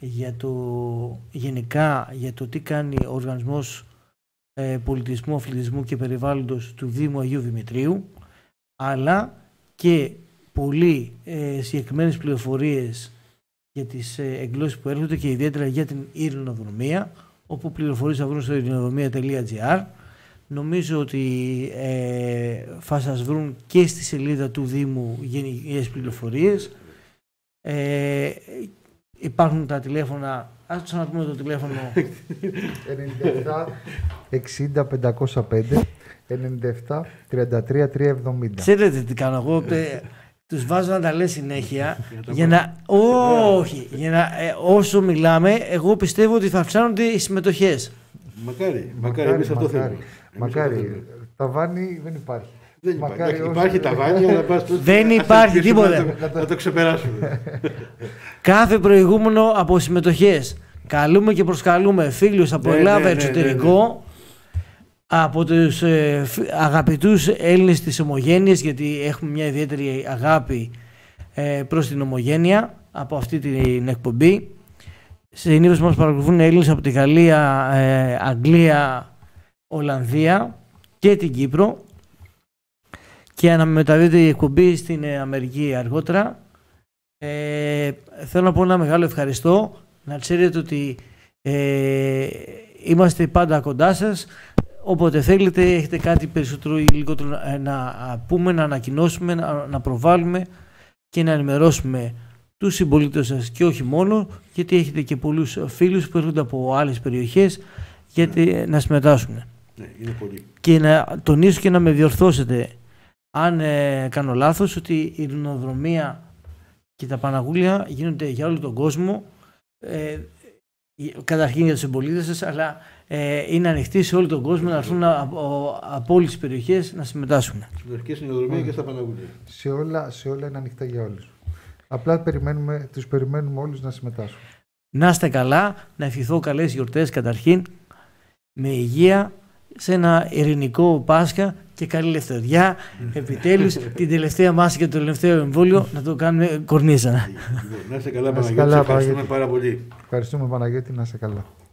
γενικά για το τι κάνει ο Οργανισμός Πολιτισμού, Αθλητισμού και Περιβάλλοντος του Δήμου Αγίου Δημητρίου, αλλά και πολύ συγκεκριμένες πληροφορίες για τις εκδηλώσεις που έρχονται και ιδιαίτερα για την ειρηνοδρομία, όπου πληροφορίες θα βρουν στο ειρηνοδρομία.gr. Νομίζω ότι θα σας βρουν και στη σελίδα του Δήμου γενικές πληροφορίες. Υπάρχουν τα τηλέφωνα, ας ξαναπούμε το τηλέφωνο. 97 60 505 97 33 370. Ξέρετε τι κάνω εγώ, τους βάζω να τα λέει συνέχεια όσο μιλάμε, εγώ πιστεύω ότι θα αυξάνονται οι συμμετοχές. Μακάρι, εμείς αυτό θέλουμε. Μακάρι, ταβάνι δεν υπάρχει. Υπάρχει ταβάνι, αλλά δεν υπάρχει τίποτα. Να το ξεπεράσουμε. Κάθε προηγούμενο από συμμετοχές καλούμε και προσκαλούμε φίλους από Ελλάδα, εξωτερικό, από τους αγαπητούς Έλληνες της Ομογένειας, γιατί έχουμε μια ιδιαίτερη αγάπη προς την Ομογένεια από αυτή την εκπομπή. Συνήθως μας παρακολουθούν Έλληνες από τη Γαλλία, Αγγλία, Ολλανδία και την Κύπρο, και αναμεταδίδεται η εκπομπή στην Αμερική αργότερα. Θέλω να πω ένα μεγάλο ευχαριστώ. Να ξέρετε ότι είμαστε πάντα κοντά σας. όποτε θέλετε, έχετε κάτι περισσότερο ή λιγότερο να πούμε, να ανακοινώσουμε, να προβάλλουμε και να ενημερώσουμε τους συμπολίτες σας και όχι μόνο, γιατί έχετε και πολλούς φίλους που έρχονται από άλλες περιοχές γιατί να συμμετάσχουν. Ναι, είναι πολύ. Και να τονίσω και να με διορθώσετε αν κάνω λάθος, ότι η ειρηνοδρομία και τα Παναγούλια γίνονται για όλο τον κόσμο, καταρχήν για τους συμπολίτες σας, αλλά είναι ανοιχτή σε όλο τον κόσμο να έρθουν από όλες τις περιοχές να συμμετάσχουν. Στην αρχική ειρηνοδρομία και στα Παναγούλια. Σε όλα είναι ανοιχτά για όλους. Απλά τους περιμένουμε όλους να συμμετάσχουν. Να είστε καλά, να ευχηθώ καλές γιορτές καταρχήν, με υγεία, σε ένα ειρηνικό Πάσχα και καλή λευτεριά. Επιτέλους, την τελευταία μάση και το τελευταίο εμβόλιο να το κάνουμε κορνίζα. Να είστε καλά, Παναγιώτη. Ευχαριστούμε πάρα πολύ. Ευχαριστούμε, Παναγιώτη, να είστε καλά.